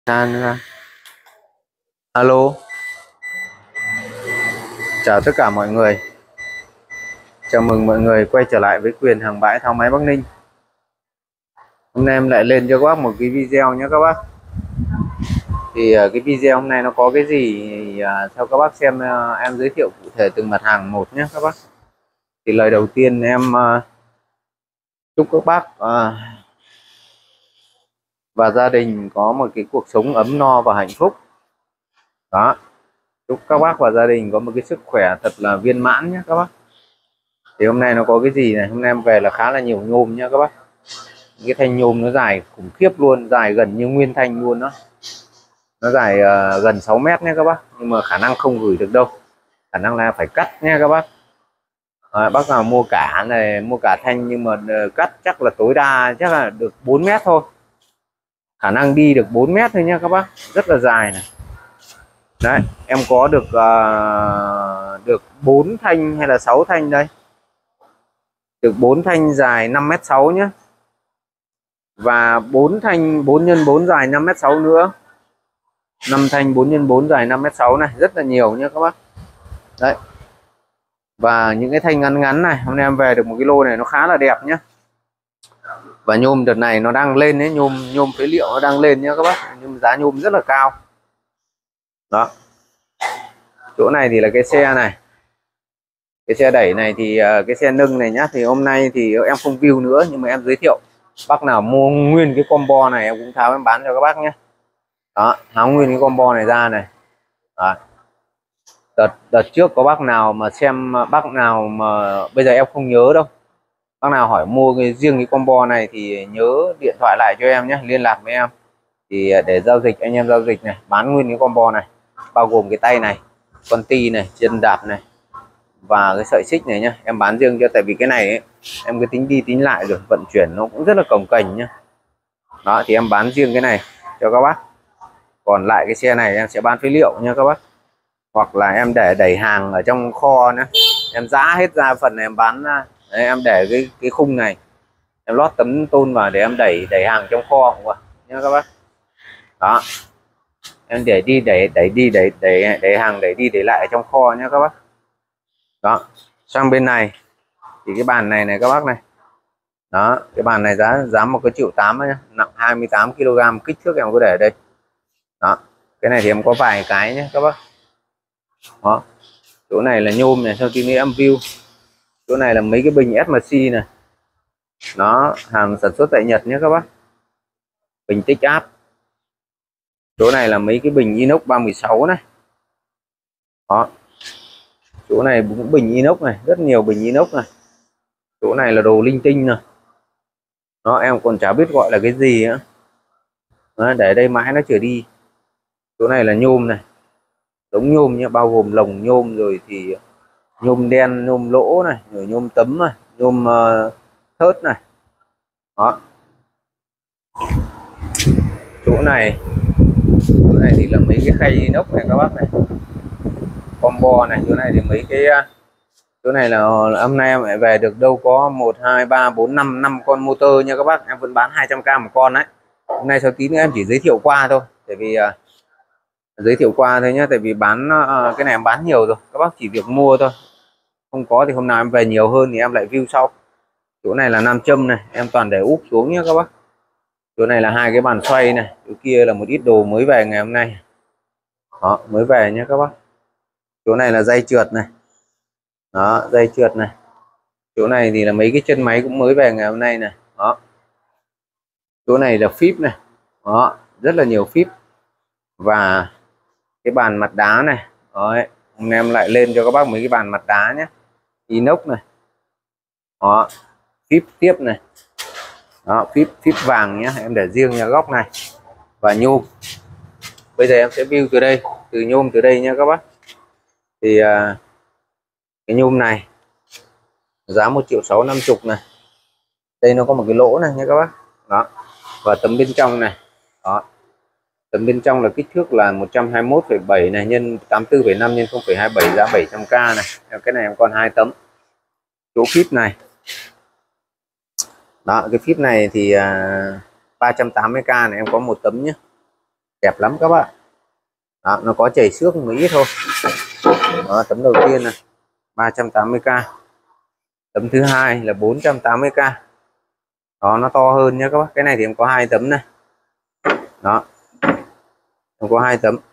San alo, chào tất cả mọi người. Chào mừng mọi người quay trở lại với Quyền Hàng Bãi Tháo Máy Bắc Ninh. Hôm nay em lại lên cho các bác một cái video nhé các bác. Thì cái video hôm nay nó có cái gì thì, cho các bác xem, em giới thiệu cụ thể từng mặt hàng một nhé các bác. Thì lời đầu tiên em chúc các bác và gia đình có một cái cuộc sống ấm no và hạnh phúc. Đó, chúc các bác và gia đình có một cái sức khỏe thật là viên mãn nhé các bác. Thì hôm nay nó có cái gì này, hôm nay em về là khá là nhiều nhôm nha các bác. Cái thanh nhôm nó dài khủng khiếp luôn, dài gần như nguyên thanh luôn đó. Nó dài gần 6 mét nhé các bác, nhưng mà khả năng không gửi được đâu, khả năng là phải cắt nha các bác. Bác nào mua cả này, mua cả thanh, nhưng mà cắt chắc là tối đa chắc là được 4 mét thôi, khả năng đi được 4 mét thôi nha các bác, rất là dài này. Đấy, em có được 4 thanh hay là 6 thanh đây, được 4 thanh dài 5m6 nhé, và 4 thanh 4x4 dài 5m6 nữa, 5 thanh 4x4 dài 5m6 này, rất là nhiều nhé các bác. Đấy, và những cái thanh ngắn ngắn này, hôm nay em về được một cái lô này nó khá là đẹp nhé. Và nhôm đợt này nó đang lên đấy, nhôm phế liệu nó đang lên nhé các bác, nhưng giá nhôm rất là cao. Đó, chỗ này thì là cái xe này, cái xe đẩy này thì cái xe nâng này nhá, thì hôm nay thì em không view nữa, nhưng mà em giới thiệu bác nào mua nguyên cái combo này em cũng tháo em bán cho các bác nhé. Đó, tháo nguyên cái combo này ra này. Đó. Đợt trước có bác nào mà xem, bác nào mà bây giờ em không nhớ đâu, bác nào hỏi mua riêng cái combo này thì nhớ điện thoại lại cho em nhé, liên lạc với em thì để giao dịch, anh em giao dịch này, bán nguyên cái combo này, bao gồm cái tay này, con ti này, chân đạp này và cái sợi xích này nhá, em bán riêng cho, tại vì cái này ấy, em cứ tính đi tính lại rồi vận chuyển nó cũng rất là cồng kềnh nhá. Đó, thì em bán riêng cái này cho các bác, còn lại cái xe này em sẽ bán phế liệu nha các bác, hoặc là em để đẩy hàng ở trong kho nữa, em giã hết ra phần này em bán ra. Đấy, em để cái khung này em lót tấm tôn vào để em đẩy hàng trong kho cũng nha các bác. Đó, em để đi đẩy hàng, đẩy đi đẩy lại trong kho nhé các bác. Đó, sang bên này thì cái bàn này các bác này. Đó, cái bàn này giá 1,8 triệu nhá, nặng 28 kg, kích thước em có để ở đây. Đó, cái này thì em có vài cái nhé các bác. Đó, chỗ này là nhôm này, sau tí nữa em view. Chỗ này là mấy cái bình SMC này, nó hàng sản xuất tại Nhật nhé các bác, bình tích áp. Chỗ này là mấy cái bình inox 316 này. Đó, chỗ này cũng bình inox này, rất nhiều bình inox này. Chỗ này là đồ linh tinh này. Đó, em còn chả biết gọi là cái gì nữa. Đó, để đây mãi nó chưa đi. Chỗ này là nhôm này, đống nhôm nhé, bao gồm lồng nhôm, rồi thì nhôm đen, nhôm lỗ này, rồi nhôm tấm này, nhôm thớt này. Đó, chỗ này thì là mấy cái khay inox này các bác này, combo này. Chỗ này thì mấy cái, chỗ này là hôm nay em lại về được đâu có 1 2 3 4 5 con motor nha các bác, em vẫn bán 200k một con đấy. Hôm nay sau tí nữa em chỉ giới thiệu qua thôi, tại vì giới thiệu qua thôi nhé, tại vì bán cái này em bán nhiều rồi, các bác chỉ việc mua thôi, không có thì hôm nào em về nhiều hơn thì em lại view sau. Chỗ này là nam châm này, em toàn để úp xuống nhé các bác. Chỗ này là hai cái bàn xoay này, chỗ kia là một ít đồ mới về ngày hôm nay. Đó, mới về nhé các bác. Chỗ này là dây trượt này. Đó, dây trượt này. Chỗ này thì là mấy cái chân máy cũng mới về ngày hôm nay này. Đó, chỗ này là phíp này. Đó, rất là nhiều phíp. Và cái bàn mặt đá này. Đấy, hôm nay em lại lên cho các bác mấy cái bàn mặt đá nhé, inox này. Đó, phíp tiếp này. Đó, phíp vàng nhé, em để riêng nhà góc này. Và nhôm, bây giờ em sẽ view từ đây, từ nhôm từ đây nha các bác. Thì cái nhôm này giá 1.650.000 này. Đây nó có một cái lỗ này nha các bác. Đó, và tấm bên trong này. Đó, tấm bên trong là kích thước là 121,7 này nhân 84,5 nhân 0,27, giá 700k này. Cái này em còn 2 tấm. Chỗ phíp này. Đó, cái phíp này thì 380k này em có một tấm nhé. đẹp lắm các bạn. Đó, nó có chảy xước một ít thôi. Đó, tấm đầu tiên này 380k, tấm thứ hai là 480k. Đó, nó to hơn nhé các bác. Cái này thì em có 2 tấm này. Đó, em có 2 tấm.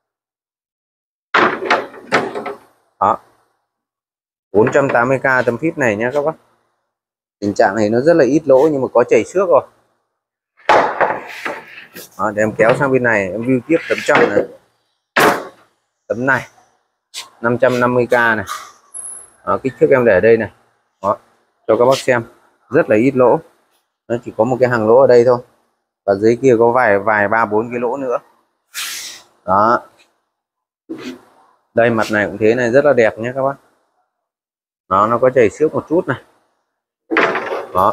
Đó, 480k tấm phíp này nhé các bác. Tình trạng này nó rất là ít lỗ nhưng mà có chảy xước rồi. Đó, để em kéo sang bên này em view tiếp tấm trong này. Tấm này 550k này. Đó, kích thước em để ở đây này. Đó, cho các bác xem, rất là ít lỗ. Nó chỉ có một cái hàng lỗ ở đây thôi, và dưới kia có vài 3-4 cái lỗ nữa. Đó, đây mặt này cũng thế này, rất là đẹp nhé các bác. Đó, nó có chảy xước một chút này. Đó,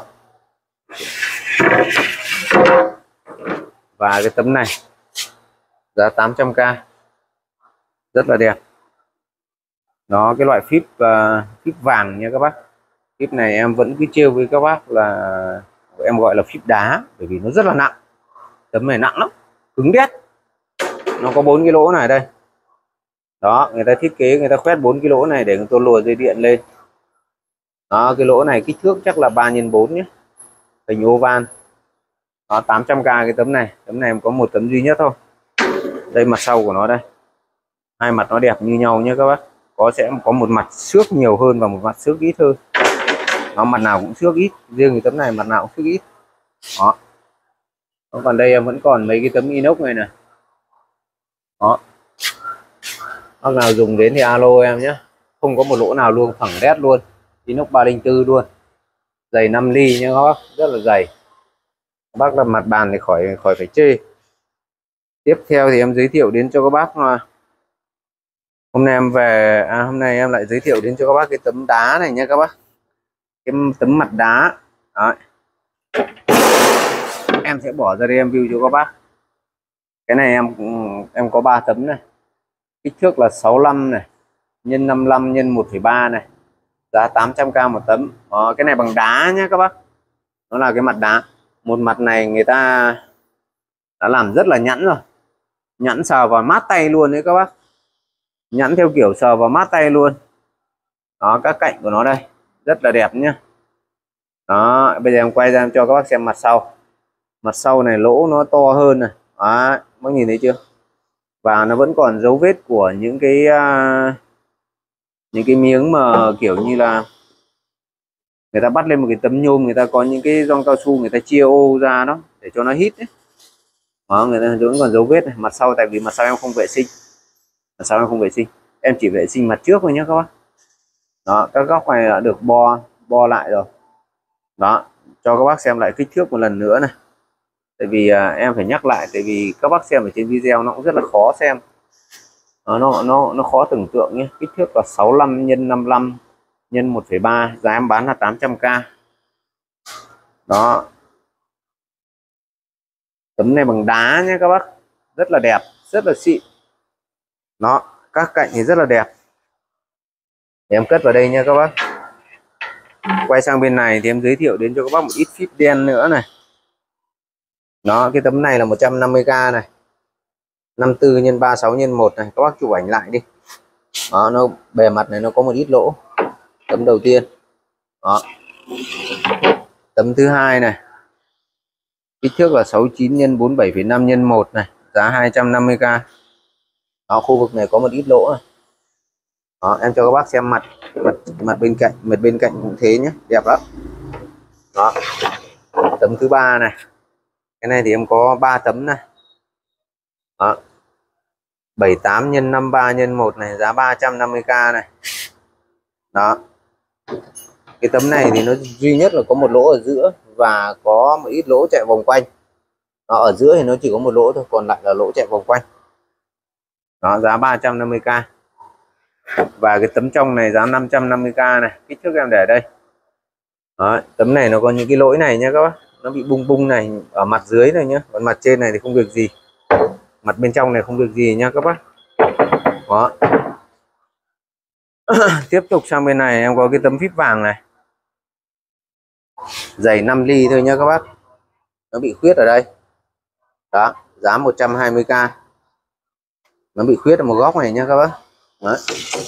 và cái tấm này giá 800k, rất là đẹp. Đó, cái loại phíp phíp vàng nha các bác. Phíp này em vẫn cứ trêu với các bác là em gọi là phíp đá, bởi vì nó rất là nặng. Tấm này nặng lắm, cứng đét. Nó có 4 cái lỗ này đây. Đó, người ta thiết kế người ta khoét 4 cái lỗ này để người ta lùa dây điện lên. Đó, cái lỗ này kích thước chắc là 3x4 nhé, hình oval. Đó, 800k cái tấm này. Tấm này em có một tấm duy nhất thôi. Đây mặt sau của nó đây, hai mặt nó đẹp như nhau nhé các bác. Sẽ có một mặt xước nhiều hơn và một mặt xước ít hơn. Nó mặt nào cũng xước ít, riêng cái tấm này mặt nào cũng xước ít. Đó, còn đây em vẫn còn mấy cái tấm inox này nè. Đó, bác nào dùng đến thì alo em nhé. Không có một lỗ nào luôn, phẳng đét luôn. Inox 304 luôn, dày 5 ly nhé các bác, rất là dày. Bác làm mặt bàn thì khỏi phải chê. Tiếp theo thì em giới thiệu đến cho các bác, hôm nay em về hôm nay em lại giới thiệu đến cho các bác cái tấm đá này nha các bác. Cái tấm mặt đá. Đấy, em sẽ bỏ ra đây em view cho các bác. Cái này em có 3 tấm này, kích thước là 65 này nhân 55 nhân 1,3 này, giá 800k một tấm. Đó, cái này bằng đá nhé các bác. Nó là cái mặt đá. Một mặt này người ta đã làm rất là nhẵn rồi, nhẵn sờ vào mát tay luôn đấy các bác, nhẵn theo kiểu sờ vào mát tay luôn. Đó, các cạnh của nó đây rất là đẹp nhá. Đó, bây giờ em quay ra em cho các bác xem mặt sau. Mặt sau này lỗ nó to hơn này. Đó, bác nhìn thấy chưa? Và nó vẫn còn dấu vết của những cái miếng mà kiểu như là người ta bắt lên một cái tấm nhôm, người ta có những cái gioăng cao su người ta chia ô ra đó để cho nó hít ấy. Đó, người ta vẫn còn dấu vết này. Mặt sau tại vì mặt sau em không vệ sinh, mặt sau em không vệ sinh, em chỉ vệ sinh mặt trước thôi nhé các bác. Đó, các góc này đã được bo lại rồi. Đó, cho các bác xem lại kích thước một lần nữa này. Tại vì em phải nhắc lại, tại vì các bác xem ở trên video nó cũng rất là khó xem. Đó, nó khó tưởng tượng nhé. Kích thước là 65 x 55 x 1,3, giá em bán là 800k. Đó, tấm này bằng đá nhé các bác, rất là đẹp, rất là xịn. Đó, các cạnh thì rất là đẹp. Để em cất vào đây nha các bác. Quay sang bên này thì em giới thiệu đến cho các bác một ít phíp đen nữa này. Đó, cái tấm này là 150k này, 54 x 36 x 1 này, các bác chụp ảnh lại đi. Đó, nó bề mặt này nó có một ít lỗ. Tấm đầu tiên. Đó, tấm thứ hai này, kích thước là 69 x 47,5 x 1 này, giá 250k. Đó, khu vực này có một ít lỗ này. Đó, em cho các bác xem mặt bên cạnh cũng thế nhé, đẹp lắm. Đó, tấm thứ ba này, cái này thì em có 3 tấm này. Đó, 78 x 53 x 1 này, giá 350k này. Đó, cái tấm này thì nó duy nhất là có một lỗ ở giữa và có một ít lỗ chạy vòng quanh. Đó, ở giữa thì nó chỉ có một lỗ thôi, còn lại là lỗ chạy vòng quanh. Đó, giá 350k. Và cái tấm trong này giá 550k này, kích thước em để ở đây. Đó, tấm này nó có những cái lỗi này nhé các bác, nó bị bung bung này ở mặt dưới này nhá, còn mặt trên này thì không việc gì, mặt bên trong này không việc gì nha các bác. Đó. Tiếp tục sang bên này em có cái tấm phíp vàng này, dày 5 ly thôi nha các bác, nó bị khuyết ở đây. Đó, giá 120k. Nó bị khuyết ở một góc này nha các bác. Đấy.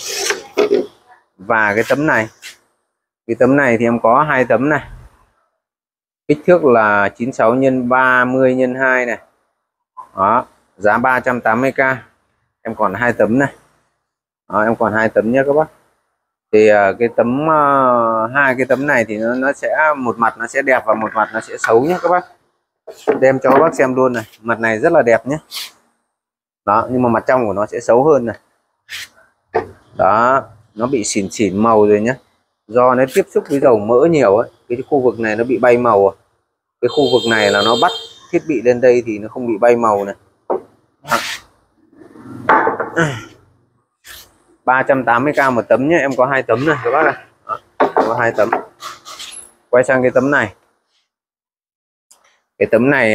Và cái tấm này, cái tấm này thì em có 2 tấm này, kích thước là 96 x 30 x 2 này. Đó, giá 380k. Em còn 2 tấm này. Đó, em còn 2 tấm nhé các bác. Thì cái tấm hai cái tấm này thì nó sẽ một mặt nó sẽ đẹp và một mặt nó sẽ xấu nhé các bác. Đem cho các bác xem luôn này. Mặt này rất là đẹp nhé. Đó, nhưng mà mặt trong của nó sẽ xấu hơn này. Đó, nó bị xỉn xỉn màu rồi nhé. Do nó tiếp xúc với dầu mỡ nhiều ấy, cái khu vực này nó bị bay màu. Cái khu vực này là nó bắt thiết bị lên đây thì nó không bị bay màu này. 380k một tấm nhé. Em có 2 tấm này các bác ạ. Có 2 tấm. Quay sang cái tấm này. Cái tấm này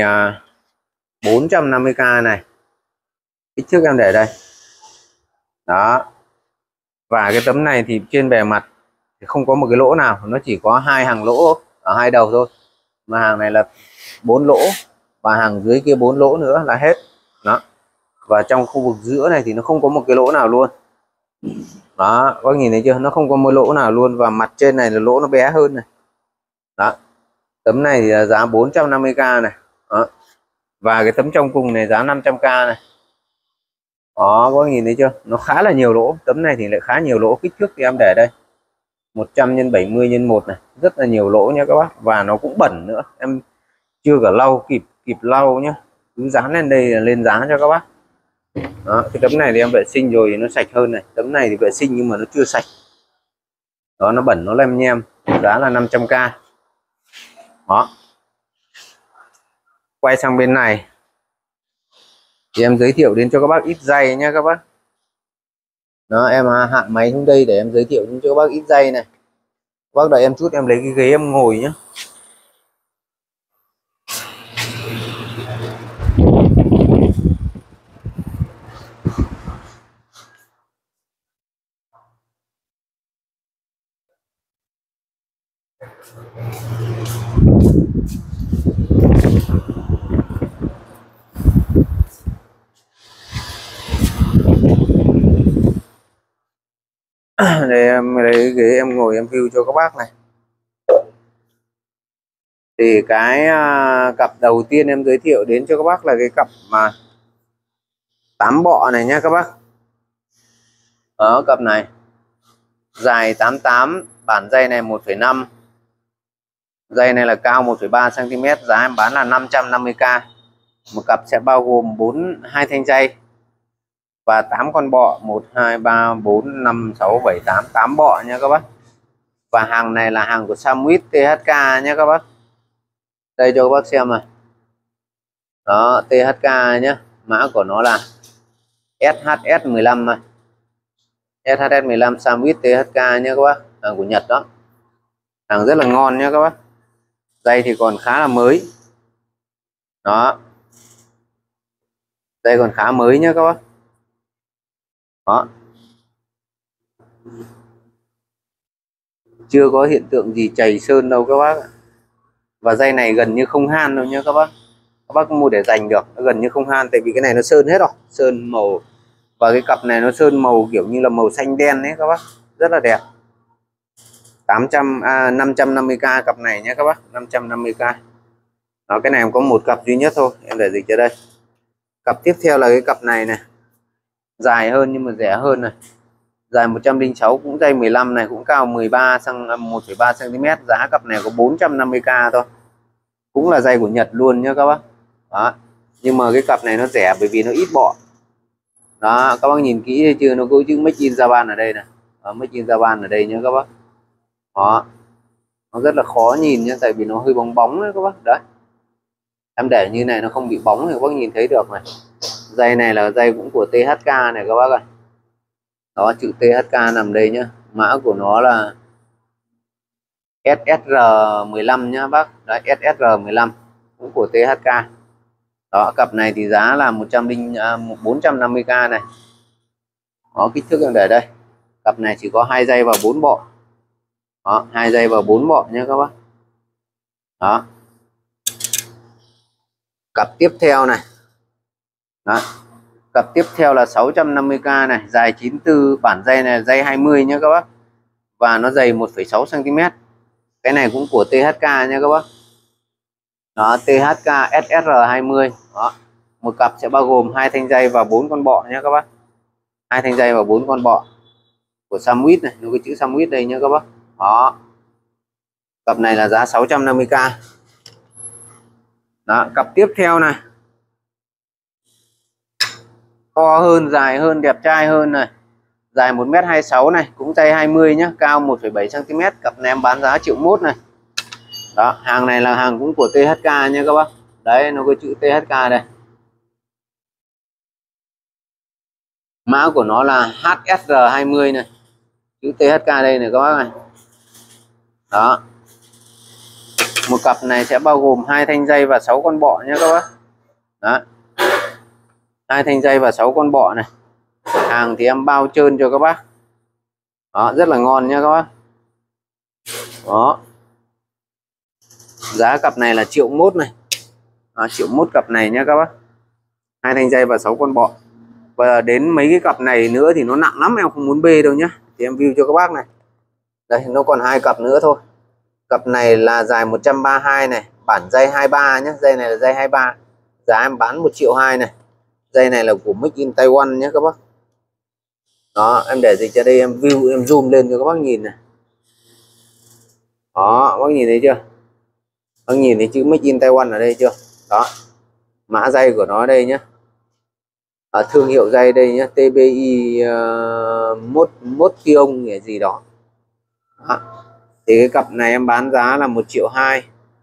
450k này. Kích thước em để đây. Đó. Và cái tấm này thì trên bề mặt thì không có một cái lỗ nào, nó chỉ có 2 hàng lỗ ở 2 đầu thôi. Mà hàng này là 4 lỗ và hàng dưới kia 4 lỗ nữa là hết. Đó. Và trong khu vực giữa này thì nó không có một cái lỗ nào luôn. Đó, có nhìn thấy chưa? Nó không có một lỗ nào luôn, và mặt trên này là lỗ nó bé hơn này. Đó. Tấm này thì là giá 450k này. Đó. Và cái tấm trong cùng này giá 500k này. Đó, có nhìn thấy chưa? Nó khá là nhiều lỗ. Tấm này thì lại khá nhiều lỗ. Kích thước thì em để đây 100 x 70 x 1 này, rất là nhiều lỗ nha các bác. Và nó cũng bẩn nữa, em chưa cả lau kịp lau nhá, cứ dán lên đây là lên dán cho các bác. Đó, cái tấm này thì em vệ sinh rồi thì nó sạch hơn này. Tấm này thì vệ sinh nhưng mà nó chưa sạch. Đó, nó bẩn, nó lem nhem. Giá là 500k. Đó. Quay sang bên này thì em giới thiệu đến cho các bác ít dây nha các bác. Đó, em hạ máy xuống đây để em giới thiệu cho các bác ít dây này. Các bác đợi em chút, em lấy cái ghế em ngồi nhé. Để em lấy ghế em ngồi em view cho các bác này. Thì cái cặp đầu tiên em giới thiệu đến cho các bác là cái cặp mà 8 bọ này nhá các bác. Ở cặp này dài 88, bản dây này 1,5, dây này là cao 1,3 cm, giá em bán là 550k. Một cặp sẽ bao gồm 2 thanh dây và 8 con bọ, 1 2 3 4 5 6 7 8, 8 bọ nha các bác. Và hàng này là hàng của Samwit THK nha các bác. Đây cho các bác xem này. Đó, THK nhé, mã của nó là SHS15 này. SHS15 Samwit THK nhé các bác, hàng của Nhật đó. Hàng rất là ngon nhé các bác. Dây thì còn khá là mới. Đó. Dây còn khá mới nhé các bác. Đó. Chưa có hiện tượng gì chảy sơn đâu các bác. Và dây này gần như không han đâu nhé các bác. Các bác mua để dành được, nó gần như không han, tại vì cái này nó sơn hết rồi, sơn màu. Và cái cặp này nó sơn màu kiểu như là màu xanh đen đấy các bác, rất là đẹp. 550k cặp này nhé các bác, 550k. Đó, cái này em có một cặp duy nhất thôi, em để dịch cho đây. Cặp tiếp theo là cái cặp này này, dài hơn nhưng mà rẻ hơn này, dài 106, cũng dây 15 này, cũng cao 1,3 cm. Giá cặp này có 450k thôi, cũng là dây của Nhật luôn nhé các bác. Đó, nhưng mà cái cặp này nó rẻ bởi vì nó ít bọ. Đó, các bác nhìn kỹ thấy chưa, nó có chữ Made in Japan ở đây này. Made in Japan ở đây nhé các bác. Đó, nó rất là khó nhìn nhé, tại vì nó hơi bóng bóng đấy các bác. Đấy, em để như này nó không bị bóng thì các bác nhìn thấy được này. Dây này là dây cũng của THK này các bác ơi. Đó, chữ THK nằm đây nhá, mã của nó là SSR15 nhá bác. Đấy, SSR15 cũng của THK. Đó, cặp này thì giá là 450k này. Đó, kích thước em để đây. Cặp này chỉ có 2 dây và 4 bọ. Đó, 2 dây và 4 bọ nhé các bác. Đó. Cặp tiếp theo này Đó. Cặp tiếp theo là 650k này, dài 94, bản dây này dây 20 nhé các bác. Và nó dày 1,6 cm. Cái này cũng của THK nha các bác. Đó, THK SSR20. Đó. Một cặp sẽ bao gồm 2 thanh dây và 4 con bọ nhé các bác. 2 thanh dây và 4 con bọ của Samwit này, nó cái chữ Samwit đây nhé các bác. Đó. Cặp này là giá 650k. Đó, cặp tiếp theo này. To hơn, dài hơn, đẹp trai hơn này. Dài 1m26 này, cũng dây 20 nhá, cao 1,7 cm. Cặp này em bán giá 1.100.000 này. Đó, hàng này là hàng cũng của THK nha các bác. Đấy, nó có chữ THK đây. Mã của nó là HSR20 này. Chữ THK đây này các bác này. Đó. Một cặp này sẽ bao gồm 2 thanh dây và 6 con bọ nha các bác. Đó. 2 thanh dây và 6 con bọ này. Hàng thì em bao trơn cho các bác. Đó, rất là ngon nha các bác. Đó. Giá cặp này là 1.100.000 này. 1.100.000 cặp này nha các bác. 2 thanh dây và 6 con bọ. Và đến mấy cái cặp này nữa thì nó nặng lắm, em không muốn bê đâu nhá. Thì em view cho các bác này. Đây, nó còn 2 cặp nữa thôi. Cặp này là dài 132 này, bản dây 23 nhé. Dây này là dây 23. Giá em bán 1.200.000 này. Dây này là của Made in Taiwan nhé các bác. Đó, em để dịch ra đây, em view, em zoom lên cho các bác nhìn này. Đó, bác nhìn thấy chưa? Bác nhìn thấy chữ Made in Taiwan ở đây chưa? Đó. Mã dây của nó đây nhé. Thương hiệu dây đây nhé, TBI Motion gì đó. Đó. Thì cái cặp này em bán giá là 1.200.000.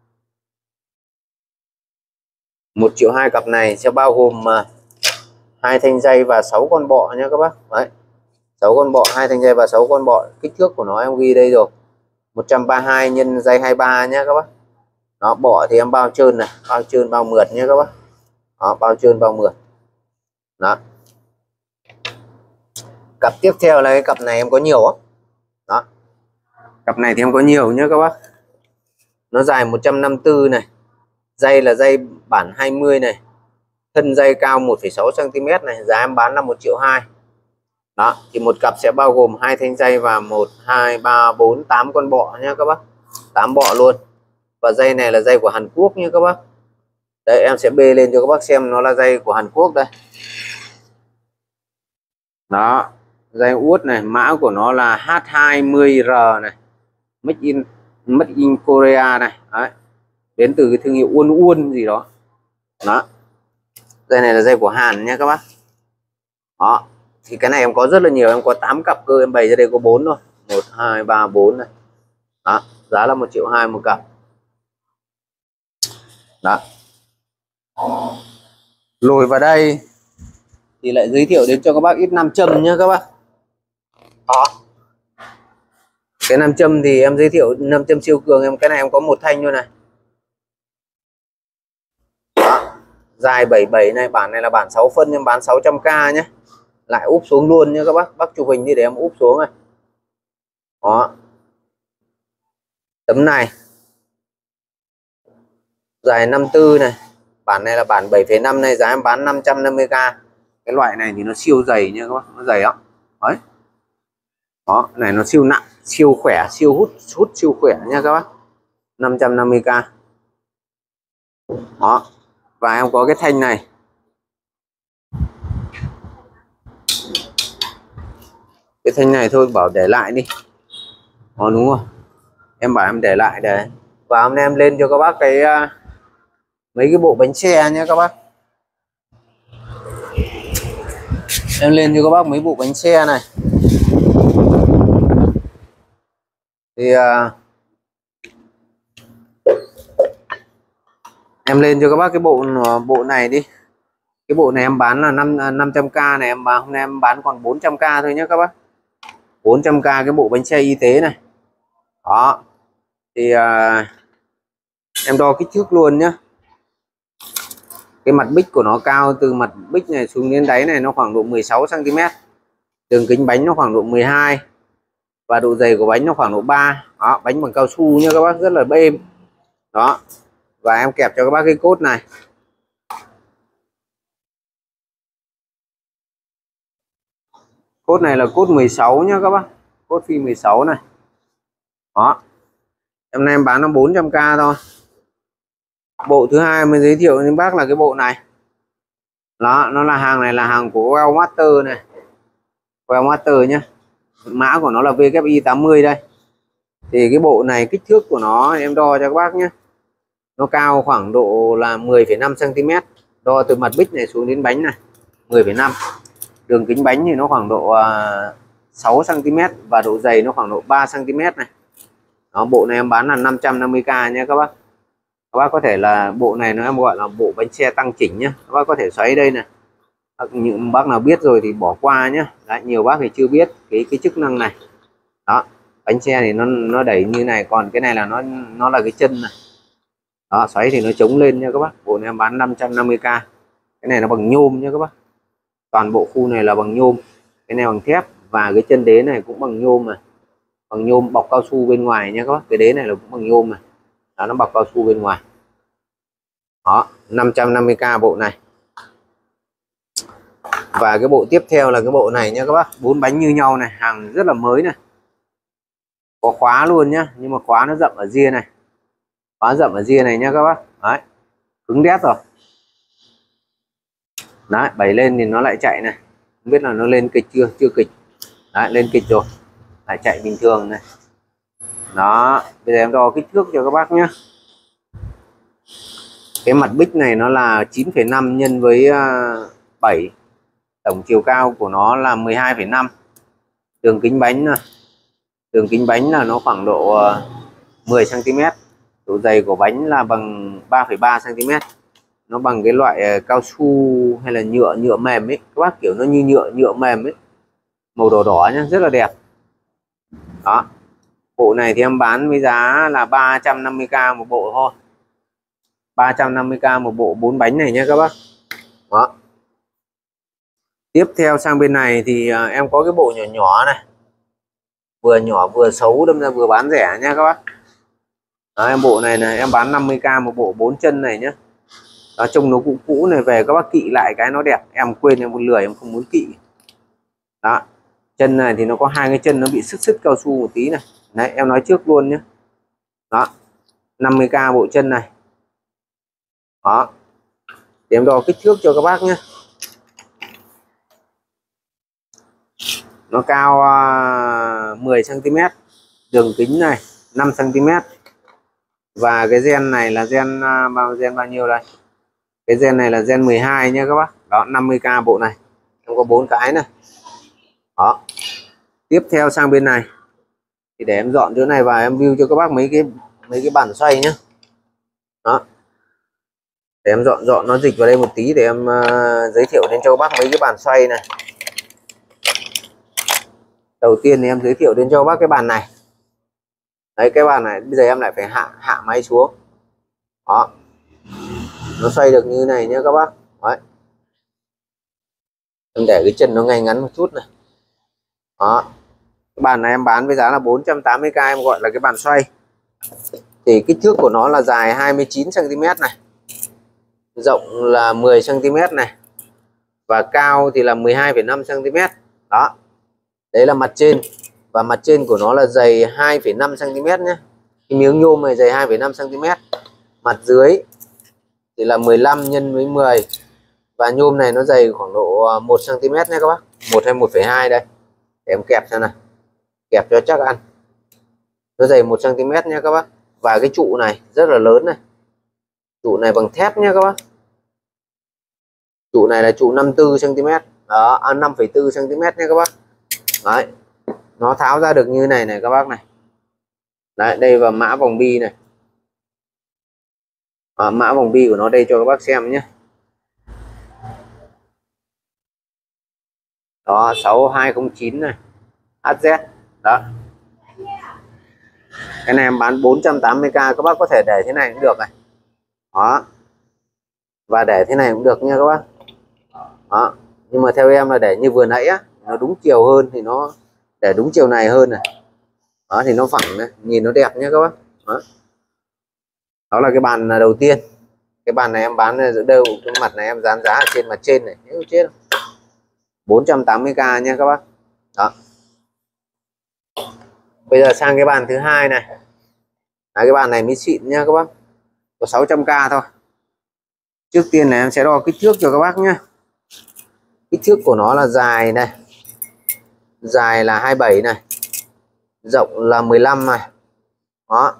1.200.000 cặp này sẽ bao gồm 2 thanh dây và 6 con bọ nha các bác. Đấy. 6 con bọ, 2 thanh dây và 6 con bọ. Kích thước của nó em ghi đây rồi. 132 x dây 23 nhé các bác. Đó, bọ thì em bao trơn này, bao trơn bao mượt nhé các bác. Đó, bao trơn bao mượt. Đó. Cặp tiếp theo là cái cặp này em có nhiều á. Đó. Cặp này thì em có nhiều nhé các bác. Nó dài 154 này. Dây là dây bản 20 này. Thân dây cao 1,6 cm này, giá em bán là 1.200.000. Đó, thì một cặp sẽ bao gồm 2 thanh dây và 1 2 3 4 8 con bọ nhé các bác. 8 bọ luôn. Và dây này là dây của Hàn Quốc nhé các bác. Đây, em sẽ bê lên cho các bác xem nó là dây của Hàn Quốc đây. Đó, dây út này, mã của nó là H20R này. Made in Korea này. Đấy. Đến từ cái thương hiệu Uôn Uôn gì đó. Đó. Dây này là dây của Hàn nha các bác. Đó. Thì cái này em có rất là nhiều, em có 8 cặp cơ, em bày ra đây có 4 thôi. 1 2 3 4 này. Đó, giá là 1.200.000 một cặp. Đó. Lùi vào đây thì lại giới thiệu đến cho các bác ít nam châm nhé các bác. Đó. Cái nam châm thì em giới thiệu nam châm siêu cường, em cái này em có 1 thanh thôi này. Đó. Dài 77 này, bản này là bản 6 phân, em bán 600k nhé. Lại úp xuống luôn nha các bác. Bác chụp hình đi để em úp xuống này. Đó. Tấm này dài 54 này, bản này là bản 7,5 này, giá em bán 550k. Cái loại này thì nó siêu dày nha các bác, nó dày lắm. Đấy. Đó, này nó siêu nặng, siêu khỏe, siêu hút siêu khỏe nha các bác. 550k. Đó. Và em có cái thanh này. Cái thanh này thôi bảo để lại đi. Đó, đúng rồi. Em bảo em để lại để. Và hôm nay em lên cho các bác cái mấy cái bộ bánh xe nhé các bác. Em lên cho các bác mấy bộ bánh xe này. Thì em lên cho các bác cái bộ này đi. Cái bộ này em bán là 500k này, em hôm nay em bán còn 400k thôi nhé các bác. 400k cái bộ bánh xe y tế này. Đó. Thì em đo kích thước luôn nhá. Cái mặt bích của nó cao từ mặt bích này xuống đến đáy này nó khoảng độ 16 cm. Đường kính bánh nó khoảng độ 12. Và độ dày của bánh nó khoảng độ 3. Đó, bánh bằng cao su nha các bác, rất là êm. Đó. Và em kẹp cho các bác cái cốt này. Cốt này là cốt 16 nhá các bác, cốt phi 16 này. Đó, hôm nay em bán nó 400k thôi. Bộ thứ hai mới giới thiệu với bác là cái bộ này. Đó, nó là hàng này là hàng của Well Master này, Well Master nhá. Mã của nó là VKI 80 đây. Thì cái bộ này kích thước của nó em đo cho các bác nhé. Nó cao khoảng độ là 10,5 cm. Đo từ mặt bích này xuống đến bánh này 10,5. Đường kính bánh thì nó khoảng độ 6 cm và độ dày nó khoảng độ 3 cm này. Đó, bộ này em bán là 550k nha các bác. Các bác có thể là bộ này nó em gọi là bộ bánh xe tăng chỉnh nhé. Các bác có thể xoáy đây này. Những bác nào biết rồi thì bỏ qua nhé. Đấy, nhiều bác thì chưa biết cái chức năng này. Đó, bánh xe thì nó đẩy như này, còn cái này là nó là cái chân này. Đó, xoáy thì nó chống lên nha các bác. Bộ này em bán 550k. Cái này nó bằng nhôm nha các bác. Toàn bộ khu này là bằng nhôm, cái này bằng thép, và cái chân đế này cũng bằng nhôm này, bằng nhôm bọc cao su bên ngoài nha các bác. Cái đế này là cũng bằng nhôm này. Đó, nó bọc cao su bên ngoài. Đó, 550k bộ này. Và cái bộ tiếp theo là cái bộ này nha các bác, 4 bánh như nhau này, hàng rất là mới này, có khóa luôn nhá, nhưng mà khóa nó rậm ở ria này, khóa rậm ở ria này nha các bác. Đấy, cứng đét rồi. Đấy, bày lên thì nó lại chạy này, không biết là nó lên kịch chưa, chưa kịch. Đấy, lên kịch rồi, lại chạy bình thường này. Đó, bây giờ em đo kích thước cho các bác nhé. Cái mặt bích này nó là 9,5 nhân với 7. Tổng chiều cao của nó là 12,5. Đường kính bánh này, đường kính bánh là nó khoảng độ 10 cm. Độ dày của bánh là bằng 3,3 cm. Nó bằng cái loại cao su hay là nhựa mềm ấy các bác, kiểu nó như nhựa mềm ấy, màu đỏ đỏ nhá, rất là đẹp. Đó, bộ này thì em bán với giá là 350k một bộ thôi, 350k một bộ 4 bánh này nhé các bác. Đó, tiếp theo sang bên này thì em có cái bộ nhỏ nhỏ này, vừa nhỏ vừa xấu, đâm ra vừa bán rẻ nha các bác. Đó, em bộ này này em bán 50k một bộ 4 chân này nhé. Đó, trông nó cũ cũ này, về các bác kỵ lại cái nó đẹp. Em quên, em một lười em không muốn kỵ. Đó, chân này thì nó có hai cái chân nó bị sứt cao su một tí này. Đấy, em nói trước luôn nhé. Đó, 50k bộ chân này. Đó, để em đo kích thước cho các bác nhé. Nó cao 10 cm, đường kính này 5 cm. Và cái gen này là gen gen bao nhiêu đây? Cái gen này là gen 12 nha các bác. Đó, 50k bộ này. Em có 4 cái này. Đó. Tiếp theo sang bên này thì để em dọn chỗ này và em view cho các bác mấy cái bàn xoay nhá. Đó, để em dọn nó dịch vào đây một tí để em giới thiệu đến cho các bác mấy cái bàn xoay này. Đầu tiên thì em giới thiệu đến cho các bác cái bàn này. Đấy, cái bàn này bây giờ em lại phải hạ máy xuống. Đó, nó xoay được như này nhé các bác. Đấy, em để cái chân nó ngay ngắn một chút này. Đó, cái bàn này em bán với giá là 480k, em gọi là cái bàn xoay. Thì kích thước của nó là dài 29 cm này, rộng là 10 cm này, và cao thì là 12,5 cm. Đó, đấy là mặt trên. Và mặt trên của nó là dày 2,5 cm nhé. Cái miếng nhôm này dày 2,5 cm. Mặt dưới thì là 15 nhân với 10. Và nhôm này nó dày khoảng độ 1 cm nhé các bác, 1 hay 1,2 đây. Để em kẹp xem này, kẹp cho chắc ăn. Nó dày 1 cm nhé các bác. Và cái trụ này rất là lớn này, trụ này bằng thép nhé các bác. Trụ này là trụ 54 cm. Đó, 5,4 cm nhé các bác. Đấy, nó tháo ra được như này này các bác này. Đấy, đây và mã vòng bi này. Mã vòng bi của nó đây cho các bác xem nhé. Đó, 6209 này, HZ. Đó, cái này em bán 480k, các bác có thể để thế này cũng được này. Đó, và để thế này cũng được nha các bác. Đó, nhưng mà theo em là để như vừa nãy á, nó đúng chiều hơn thì nó để đúng chiều này hơn này. Đó, thì nó phẳng này, nhìn nó đẹp nhé các bác. Đó, đó là cái bàn đầu tiên. Cái bàn này em bán ở đâu, cái mặt này em dán giá ở trên mặt trên này, nếu chết 480k nha các bác. Đó. Bây giờ sang cái bàn thứ hai này. Cái bàn này mới xịn nha các bác, có 600k thôi. Trước tiên là em sẽ đo kích thước cho các bác nhé. Kích thước của nó là dài này, dài là 27 này, rộng là 15 này. Đó.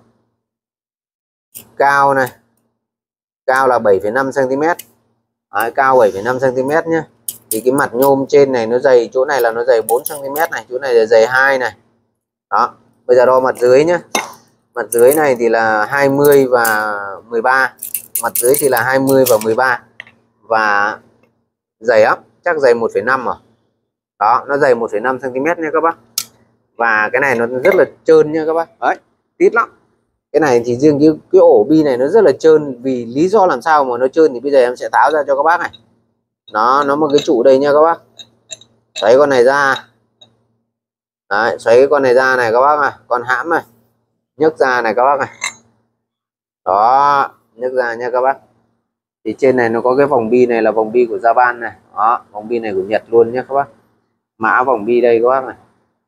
Cao này, cao là 7,5 cm. Đấy, cao 7,5 cm nhé. Thì cái mặt nhôm trên này nó dày, chỗ này là nó dày 4 cm này, chỗ này là dày 2 này. Đó. Bây giờ đo mặt dưới nhé. Mặt dưới này thì là 20 và 13. Mặt dưới thì là 20 và 13. Và dày lắm, chắc dày 1,5 rồi. Đó, nó dày 1,5 cm nha các bác. Và cái này nó rất là trơn nha các bác. Đấy, tít lắm. Cái này thì riêng cái ổ bi này nó rất là trơn. Vì lý do làm sao mà nó trơn thì bây giờ em sẽ tháo ra cho các bác này. Nó một cái trụ đây nha các bác. Xoáy con này ra. Đấy, xoáy cái con này ra này các bác này, con hãm này. Nhấc ra này các bác này. Đó, nhấc ra nha các bác. Thì trên này nó có cái vòng bi này là vòng bi của Japan này. Đó, vòng bi này của Nhật luôn nhé các bác. Mã vòng bi đây các bác này.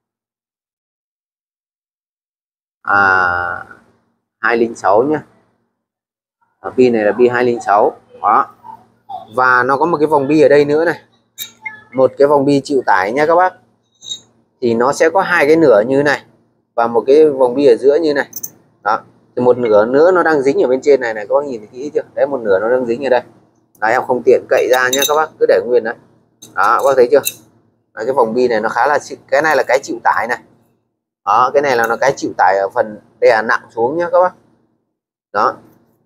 206 nhé. Bi này là bi 206. Đó. Và nó có một cái vòng bi ở đây nữa này. Một cái vòng bi chịu tải nha các bác. Thì nó sẽ có hai cái nửa như này và một cái vòng bi ở giữa như này. Đó. Thì một nửa nữa nó đang dính ở bên trên này này, các bác nhìn kỹ chưa? Đấy, một nửa nó đang dính ở đây. Đấy, em không tiện cậy ra nhé các bác, cứ để nguyên đấy. Đó, các bác thấy chưa? Đấy, cái vòng bi này nó khá là, cái này là cái chịu tải này. Đó, cái này là nó cái chịu tải ở phần đè nặng xuống nhé các bác. Đó,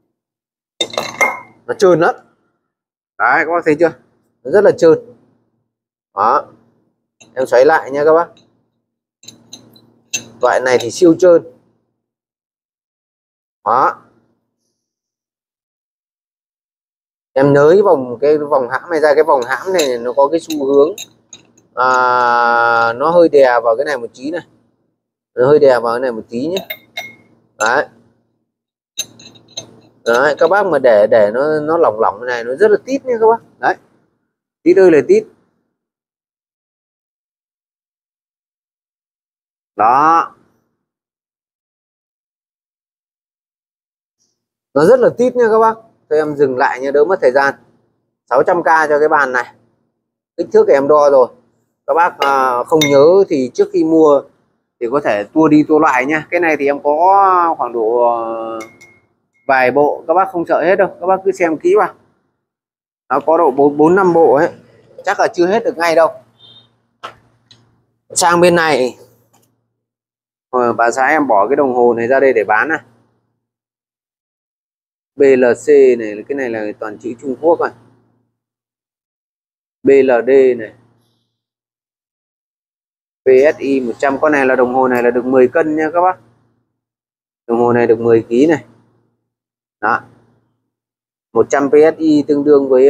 nó trơn lắm. Đấy, các bác thấy chưa? Nó rất là trơn. Đó, em xoáy lại nha các bác. Loại này thì siêu trơn. Đó, em nới cái vòng hãm này ra. Cái vòng hãm này nó có cái xu hướng nó hơi đè vào cái này một tí này, nó hơi đè vào cái này một tí nhé. Đấy. Đấy, các bác mà để nó lỏng lỏng này nó rất là tít nha các bác. Đấy, tít ơi là tít. Đó, nó rất là tít nha các bác. Thôi em dừng lại nha, đỡ mất thời gian. 600k cho cái bàn này. Kích thước thì em đo rồi. Các bác không nhớ thì trước khi mua thì có thể tua đi tua lại nha. Cái này thì em có khoảng độ vài bộ, các bác không sợ hết đâu, các bác cứ xem kỹ vào. Nó có độ 4-5 bộ ấy, chắc là chưa hết được ngay đâu. Sang bên này bà xã em bỏ cái đồng hồ này ra đây để bán này. BLC này, cái này là toàn chữ Trung Quốc này. BLD này, PSI 100. Con này là đồng hồ này là được 10 cân nha các bác. Đồng hồ này được 10 kg này. Đó, 100 PSI tương đương với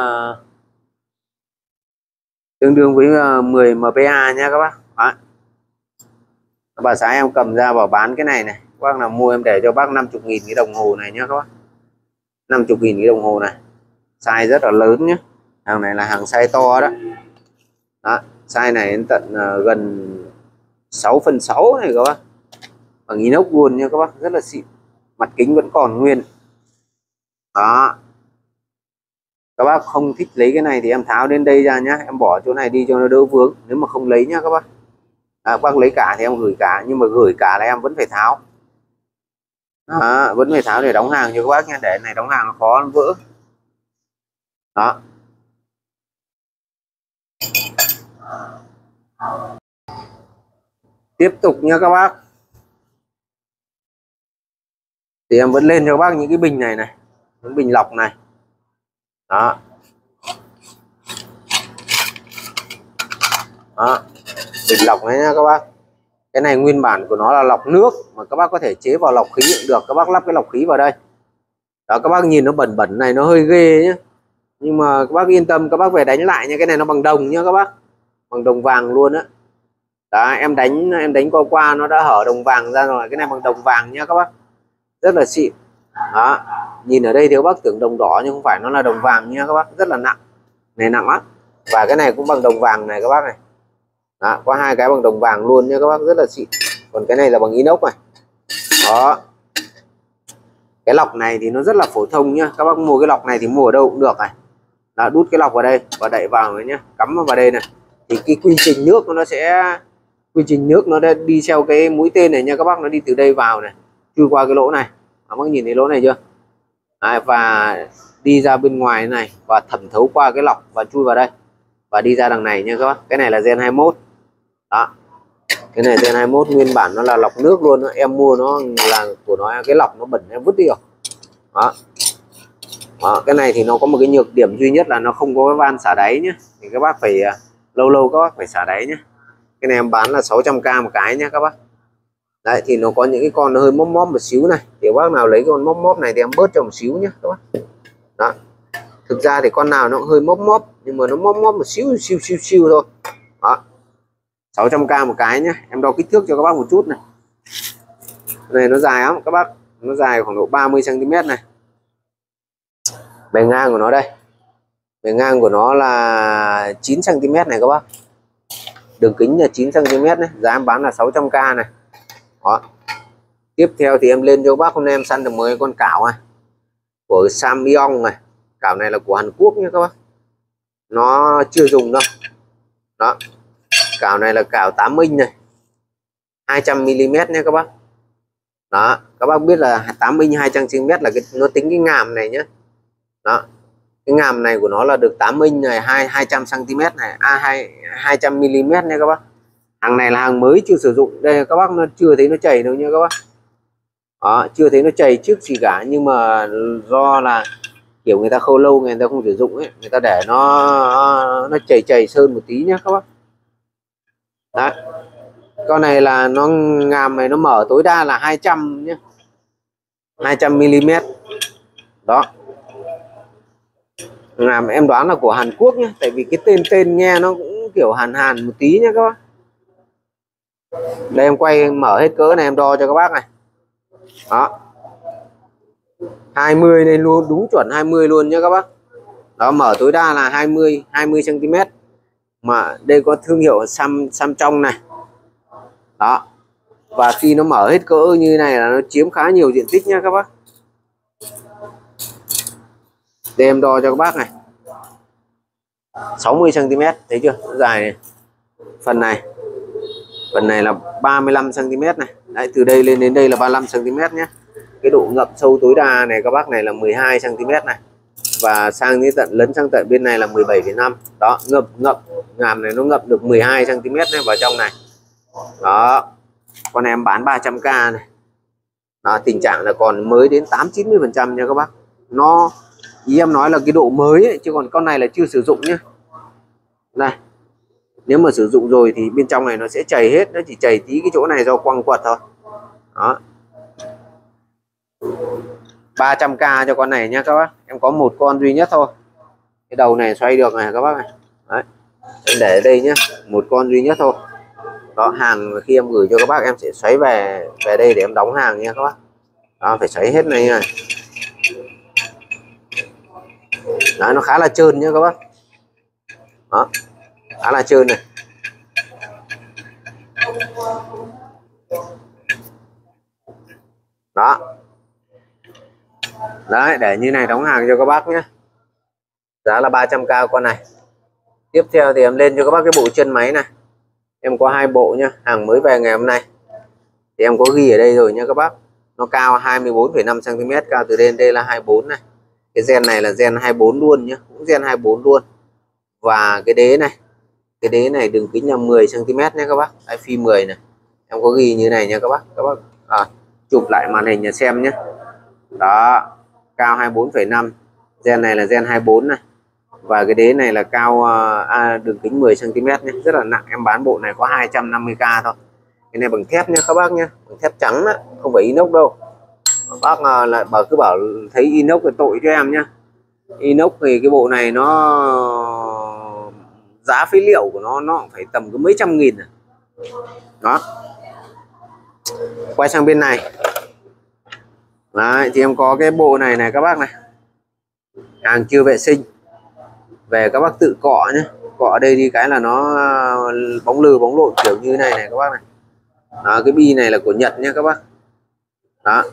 10 MPa nha các bác. Đó. Bà xã em cầm ra bảo bán cái này này, bác nào mua em để cho bác 50.000 cái đồng hồ này nhá các bác. 50.000 cái đồng hồ này, size rất là lớn nhé. Hàng này là hàng size to đó. Đó, size này đến tận gần 6/6 này các bác, bằng inox luôn nha các bác, rất là xịn. Mặt kính vẫn còn nguyên. Đó, các bác không thích lấy cái này thì em tháo đến đây ra nhá, em bỏ chỗ này đi cho nó đỡ vướng. Nếu mà không lấy nhá các bác, các bác lấy cả thì em gửi cả, nhưng mà gửi cả là em vẫn phải tháo. Đó, vẫn phải tháo để đóng hàng cho các bác nha, để này đóng hàng nó khó, nó vỡ. Đó, tiếp tục nha các bác, thì em vẫn lên cho các bác những cái bình này này, những bình lọc này. Đó, đó, bình lọc này nha các bác. Cái này nguyên bản của nó là lọc nước, mà các bác có thể chế vào lọc khí cũng được. Các bác lắp cái lọc khí vào đây. Đó, các bác nhìn nó bẩn bẩn này, nó hơi ghê nhé, nhưng mà các bác yên tâm, các bác về đánh lại nha. Cái này nó bằng đồng nhá các bác, bằng đồng vàng luôn á. Đó, em đánh qua nó đã hở đồng vàng ra rồi. Cái này bằng đồng vàng nhá các bác, rất là xịn. Đó, nhìn ở đây thì các bác tưởng đồng đỏ nhưng không phải, nó là đồng vàng nha các bác, rất là nặng. Này nặng lắm. Và cái này cũng bằng đồng vàng này các bác này. Đó, có hai cái bằng đồng vàng luôn nha các bác, rất là xịn. Còn cái này là bằng inox này. Đó, cái lọc này thì nó rất là phổ thông nhá, các bác mua cái lọc này thì mua ở đâu cũng được này. Đó, đút cái lọc vào đây và đậy vào nhé, cắm vào đây này, thì cái quy trình nước nó đã đi theo cái mũi tên này nha các bác, nó đi từ đây vào này, chui qua cái lỗ này. Các bác nhìn thấy lỗ này chưa? Đấy, và đi ra bên ngoài này và thẩm thấu qua cái lọc và chui vào đây và đi ra đằng này nha các bác. Cái này là gen 21. Đó, cái này gen 21 nguyên bản nó là lọc nước luôn đó. Em mua nó là của nó, cái lọc nó bẩn em vứt đi rồi. Đó. Đó, cái này thì nó có một cái nhược điểm duy nhất là nó không có cái van xả đáy nhé, thì các bác phải lâu lâu các bác phải xả đáy nhé. Cái này em bán là 600k một cái nhé các bác. Đấy, thì nó có những cái con nó hơi móp móp một xíu này, thì các bác nào lấy con móp móp này thì em bớt cho một xíu nhé các bác. Đó, thực ra thì con nào nó cũng hơi móp móp, nhưng mà nó móp móp một xíu siêu thôi. Đó, 600k một cái nhé. Em đo kích thước cho các bác một chút này. Này nó dài lắm các bác, nó dài khoảng độ 30 cm này. Bề ngang của nó đây, bề ngang của nó là 9 cm này các bác, đường kính là 9 cm này. Giá em bán là 600k này. Đó, tiếp theo thì em lên cho các bác, hôm nay em săn được mới con cảo này của Samyong này. Cảo này là của Hàn Quốc nhé các bác, nó chưa dùng đâu. Đó, cảo này là cảo 8 inch này, 200mm nhé các bác. Đó, các bác biết là 8 inch 200cm là cái nó tính cái ngàm này nhé. Đó, cái ngàm này của nó là được 8 inch này, 200cm này, 200mm nha các bác. Hàng này là hàng mới chưa sử dụng, đây các bác, nó chưa thấy nó chảy đâu nha các bác. Đó, chưa thấy nó chảy trước gì cả, nhưng mà do là kiểu người ta khâu lâu, người ta không sử dụng ấy, người ta để nó chảy sơn một tí nhé các bác. Đấy, con này là nó ngàm này nó mở tối đa là 200 nhé, 200mm. Đó, ngàm em đoán là của Hàn Quốc nhé, tại vì cái tên nghe nó cũng kiểu Hàn một tí nhé các bác. Đây em quay mở hết cỡ này em đo cho các bác này. Đó, 20 này luôn, đúng chuẩn 20 luôn nhé các bác. Đó, mở tối đa là 20 cm, mà đây có thương hiệu Samsung này. Đó, và khi nó mở hết cỡ như này là nó chiếm khá nhiều diện tích nha các bác. Đây em đo cho các bác này, 60 cm, thấy chưa, dài này. Phần này là 35 cm này. Đấy, từ đây lên đến đây là 35 cm nhé. Cái độ ngậm sâu tối đa này các bác này là 12 cm này, và sang đến tận lấn sang tận bên này là 17,5. Đó, ngàm này nó ngậm được 12 cm này vào trong này. Đó, con em bán 300k này. Đó, tình trạng là còn mới đến 8-90% nha các bác. Nó, ý em nói là cái độ mới ấy, chứ còn con này là chưa sử dụng nhé. Này, nếu mà sử dụng rồi thì bên trong này nó sẽ chảy hết, nó chỉ chảy tí cái chỗ này do quăng quật thôi. Đó, 300k cho con này nha các bác. Em có một con duy nhất thôi, cái đầu này xoay được này các bác này. Đấy, em để ở đây nhé, một con duy nhất thôi. Đó, hàng khi em gửi cho các bác em sẽ xoáy về đây để em đóng hàng nha các bác. Đó, phải xoáy hết này này. Đó, nó khá là trơn nhé các bác. Đó, khá là trơn này. Đó, đấy, để như này đóng hàng cho các bác nhé. Giá là 300k con này. Tiếp theo thì em lên cho các bác cái bộ chân máy này. Em có 2 bộ nhá, hàng mới về ngày hôm nay. Thì em có ghi ở đây rồi nha các bác. Nó cao 24,5 cm, cao từ đây đây là 24 này. Cái gen này là gen 24 luôn nhá, cũng gen 24 luôn. Và cái đế này đường kính là 10 cm nhé các bác. Đây, phi 10 này. Em có ghi như này nha các bác. Chụp lại màn hình nhà xem nhé. Đó, cao 24,5, gen này là gen 24 này. Và cái đế này là cao đường kính 10 cm nhé, rất là nặng. Em bán bộ này có 250k thôi. Cái này bằng thép nha các bác nhé, bằng thép trắng đó, không phải inox đâu. Bác lại cứ bảo thấy inox là tội cho em nhá. Inox thì cái bộ này nó giá phế liệu của nó phải tầm có mấy trăm nghìn này. Đó, quay sang bên này. Đấy, thì em có cái bộ này này các bác này, hàng chưa vệ sinh, về các bác tự cọ nhé, cọ đây đi cái là nó bóng lừ bóng lộn kiểu như này này các bác này. Đó, cái bi này là của Nhật nhé các bác. Đó,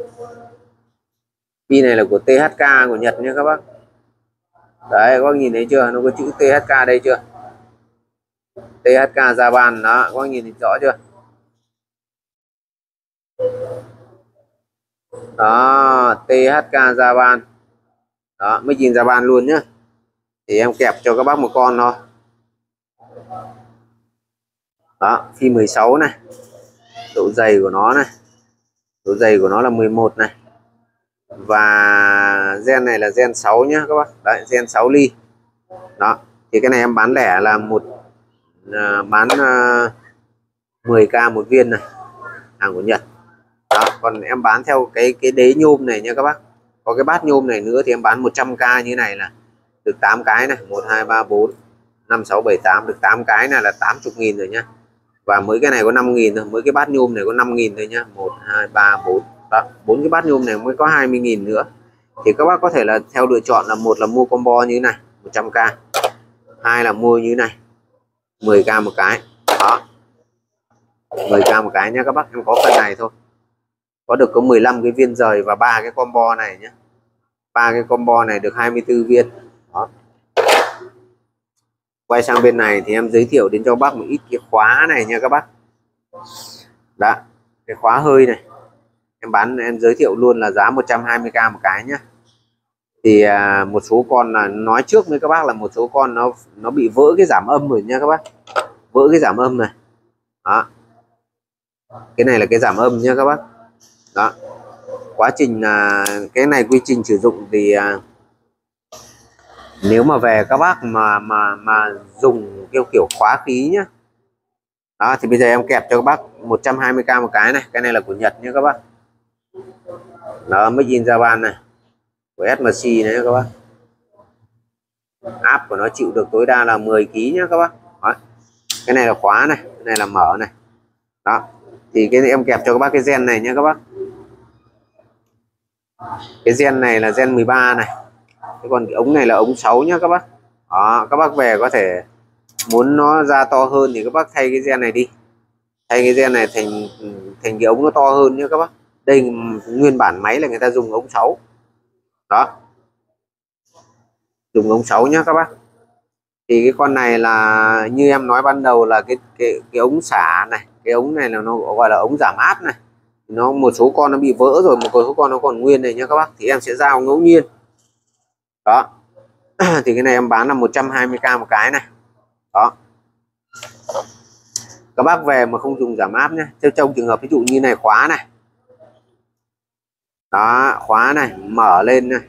bi này là của THK của Nhật nhé các bác. Đấy, các bác nhìn thấy chưa, nó có chữ THK đây chưa, THK Japan. Đó, các bác nhìn thấy rõ chưa. Đó, THK Japan. Đó, mới nhìn Japan luôn nhá. Thì em kẹp cho các bác một con thôi. Đó, phi 16 này, độ dày của nó này, độ dày của nó là 11 này, và gen này là gen 6 nhá các bác. Đấy, gen 6 ly. Đó, thì cái này em bán lẻ là bán 10k một viên này, hàng của Nhật. Đó, còn em bán theo cái đế nhôm này nha các bác. Có cái bát nhôm này nữa thì em bán 100k như này là được 8 cái này, 1 2 3 4 5 6 7 8, được 8 cái này là 80.000 rồi nhá. Và mới cái này có 5.000 thôi, mới cái bát nhôm này có 5.000 thôi nhá. 1 2 3 4. Đó, 4 cái bát nhôm này mới có 20.000 nữa. Thì các bác có thể là theo lựa chọn là một là mua combo như thế này 100k, hai là mua như thế này 10k một cái. Đó, 10k một cái nha các bác. Em có phần này thôi, có được có 15 cái viên rời và 3 cái combo này nhé. 3 cái combo này được 24 viên. Đó, quay sang bên này thì em giới thiệu đến cho bác một ít cái khóa này nha các bác. Đó, cái khóa hơi này em bán, em giới thiệu luôn là giá 120k một cái nhé. Thì một số con là nói trước với các bác là một số con nó bị vỡ cái giảm âm rồi nha các bác, vỡ cái giảm âm này. Đó, cái này là cái giảm âm nha các bác. Đó, quá trình cái này quy trình sử dụng thì nếu mà về các bác mà dùng kiểu khóa khí nhá. Đó, thì bây giờ em kẹp cho các bác 120k một cái này. Cái này là của Nhật nhé các bác. Đó, Made in Japan này, của SMC này các bác. Áp của nó chịu được tối đa là 10 kg nhé các bác. Đó, cái này là khóa này, cái này là mở này. Đó, thì cái này em kẹp cho các bác cái gen này nhé các bác. Cái gen này là gen 13 này. Thế còn cái ống này là ống 6 nhá các bác. Đó, các bác về có thể muốn nó ra to hơn thì các bác thay cái gen này đi, thay cái gen này thành cái ống nó to hơn nhá các bác. Đây nguyên bản máy là người ta dùng ống 6. Đó, dùng ống 6 nhá các bác. Thì cái con này là như em nói ban đầu là cái ống xả này, cái ống này là nó gọi là ống giảm áp này. Nó một số con nó bị vỡ rồi, một số con nó còn nguyên này nhá các bác. Thì em sẽ giao ngẫu nhiên. Đó, thì cái này em bán là 120k một cái này. Đó, các bác về mà không dùng giảm áp nhé, trong trường hợp ví dụ như này khóa này. Đó, khóa này mở lên này.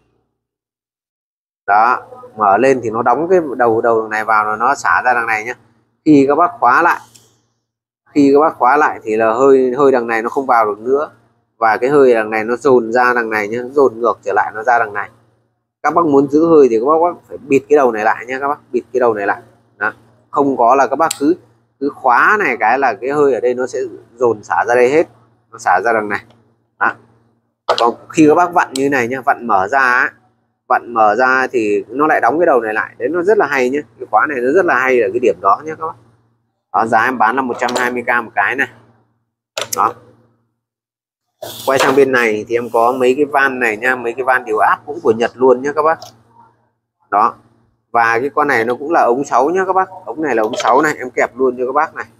Đó, mở lên thì nó đóng cái đầu này vào là nó xả ra đằng này nhé. Khi các bác khóa lại, khi các bác khóa lại thì là hơi đằng này nó không vào được nữa, và cái hơi đằng này nó dồn ra đằng này nhé, dồn ngược trở lại nó ra đằng này. Các bác muốn giữ hơi thì các bác phải bịt cái đầu này lại nhé các bác, bịt cái đầu này lại. Đó, không có là các bác cứ khóa này cái là cái hơi ở đây nó sẽ dồn xả ra đây hết, nó xả ra đằng này. Đó, còn khi các bác vặn như này nhá, vặn mở ra thì nó lại đóng cái đầu này lại. Đấy, nó rất là hay nhé, cái khóa này nó rất là hay ở cái điểm đó nhé các bác. Đó, giá em bán là 120k một cái này. Đó, quay sang bên này thì em có mấy cái van này nha, mấy cái van điều áp cũng của Nhật luôn nhé các bác. Đó, và cái con này nó cũng là ống 6 nhá các bác. Ống này là ống 6 này, em kẹp luôn cho các bác này.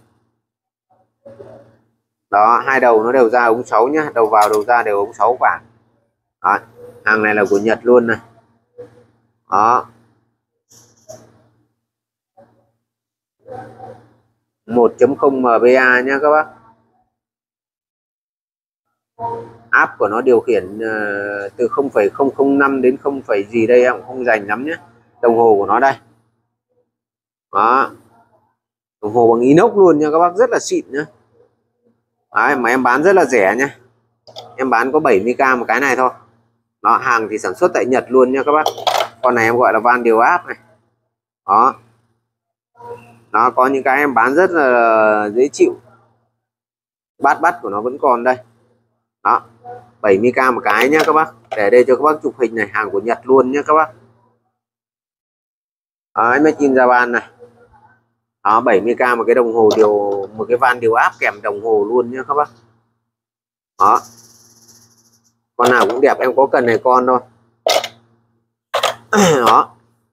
Đó, hai đầu nó đều ra ống 6 nhá, đầu vào đầu ra đều ống 6 cả. Đó, hàng này là của Nhật luôn này. Đó, 1.0 MBA nhá các bác. Áp của nó điều khiển từ 0,005 đến 0, gì đây em cũng không dành lắm nhé. Đồng hồ của nó đây. Đó, đồng hồ bằng inox luôn nha các bác, rất là xịn nhá. Đấy, mà em bán rất là rẻ nhá, em bán có 70k một cái này thôi. Đó, hàng thì sản xuất tại Nhật luôn nha các bác. Con này em gọi là van điều áp này. Đó, nó có những cái em bán rất là dễ chịu. Bát của nó vẫn còn đây. Đó, 70k một cái nhá các bác. Để đây cho các bác chụp hình này, hàng của Nhật luôn nhá các bác. Đấy, Made in Japan này. Đó, 70k một cái đồng hồ một cái van điều áp kèm đồng hồ luôn nhá các bác. Đó, con nào cũng đẹp, em có cần này con thôi. Đó,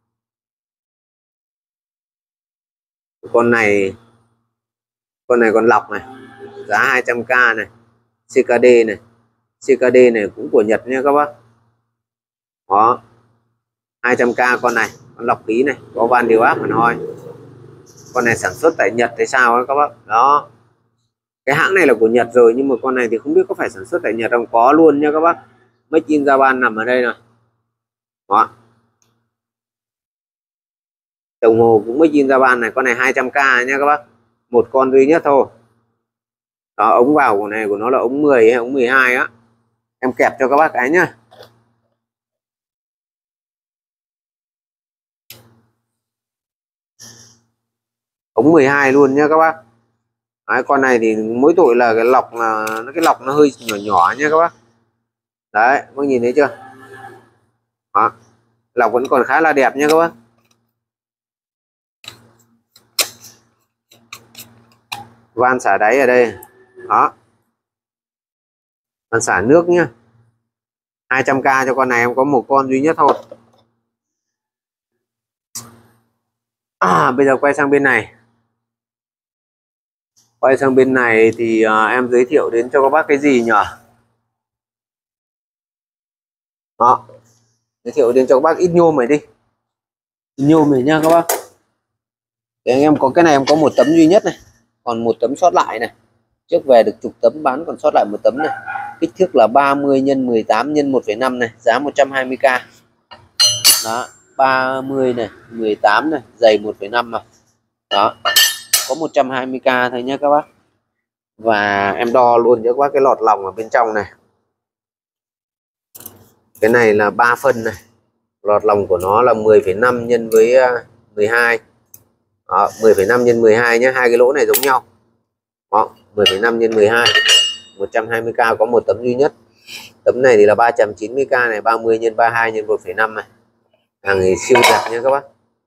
con này con lọc này, giá 200k này, CKD này, CKD này cũng của Nhật nha các bác. Đó, 200k con này, con lọc khí này, có van điều áp hẳn hoi. Con này sản xuất tại Nhật hay sao ấy các bác. Đó, cái hãng này là của Nhật rồi, nhưng mà con này thì không biết có phải sản xuất tại Nhật không, có luôn nha các bác. Made in Japan nằm ở đây này. Đó, đồng hồ cũng Made in Japan này, con này 200k nha các bác, một con duy nhất thôi. Đó, ống vào của này của nó là ống 10 hay ống 12 á, em kẹp cho các bác cái nhá. Ống 12 luôn nha các bác. Đấy, con này thì mỗi tội là cái lọc nó hơi nhỏ nhỏ nha các bác. Đấy, bác nhìn thấy chưa. Đó, lọc vẫn còn khá là đẹp nha các bác. Van xả đáy ở đây. Đó, van xả nước nhá. 200k cho con này em có một con duy nhất thôi. Bây giờ quay sang bên này. Quay sang bên này thì em giới thiệu đến cho các bác cái gì nhỉ? Đó, giới thiệu đến cho các bác ít nhôm này đi. Nhôm này nha các bác. Để em có cái này em có một tấm duy nhất này, còn một tấm sót lại này. Trước về được chục tấm, bán còn sót lại một tấm này. Kích thước là 30 x 18 x 1,5 này, giá 120k. Đó, 30 này, 18 này, dày 1,5 này. Đó, có 120k thôi nhé các bác. Và em đo luôn cho các bác cái lọt lòng ở bên trong này. Cái này là 3 phân này. Lọt lòng của nó là 10,5 nhân với 12. Đó, 10,5 nhân 12 nhé, hai cái lỗ này giống nhau. Đó, 10,5 nhân 12. 120k có một tấm duy nhất. Tấm này thì là 390k này, 30 nhân 32 nhân 1,5 này. Hàng này siêu đẹp nha các bác.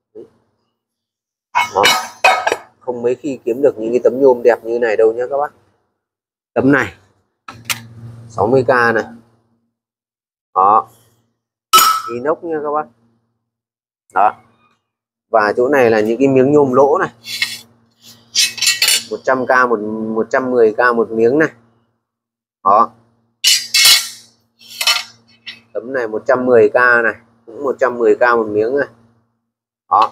Đó, không mấy khi kiếm được những cái tấm nhôm đẹp như này đâu nhé các bác. Tấm này 60k này. Đó, inox nha các bác. Đó, và chỗ này là những cái miếng nhôm lỗ này, 100k 110k một miếng này. Đó, tấm này 110k này, cũng 110k một miếng này. Đó,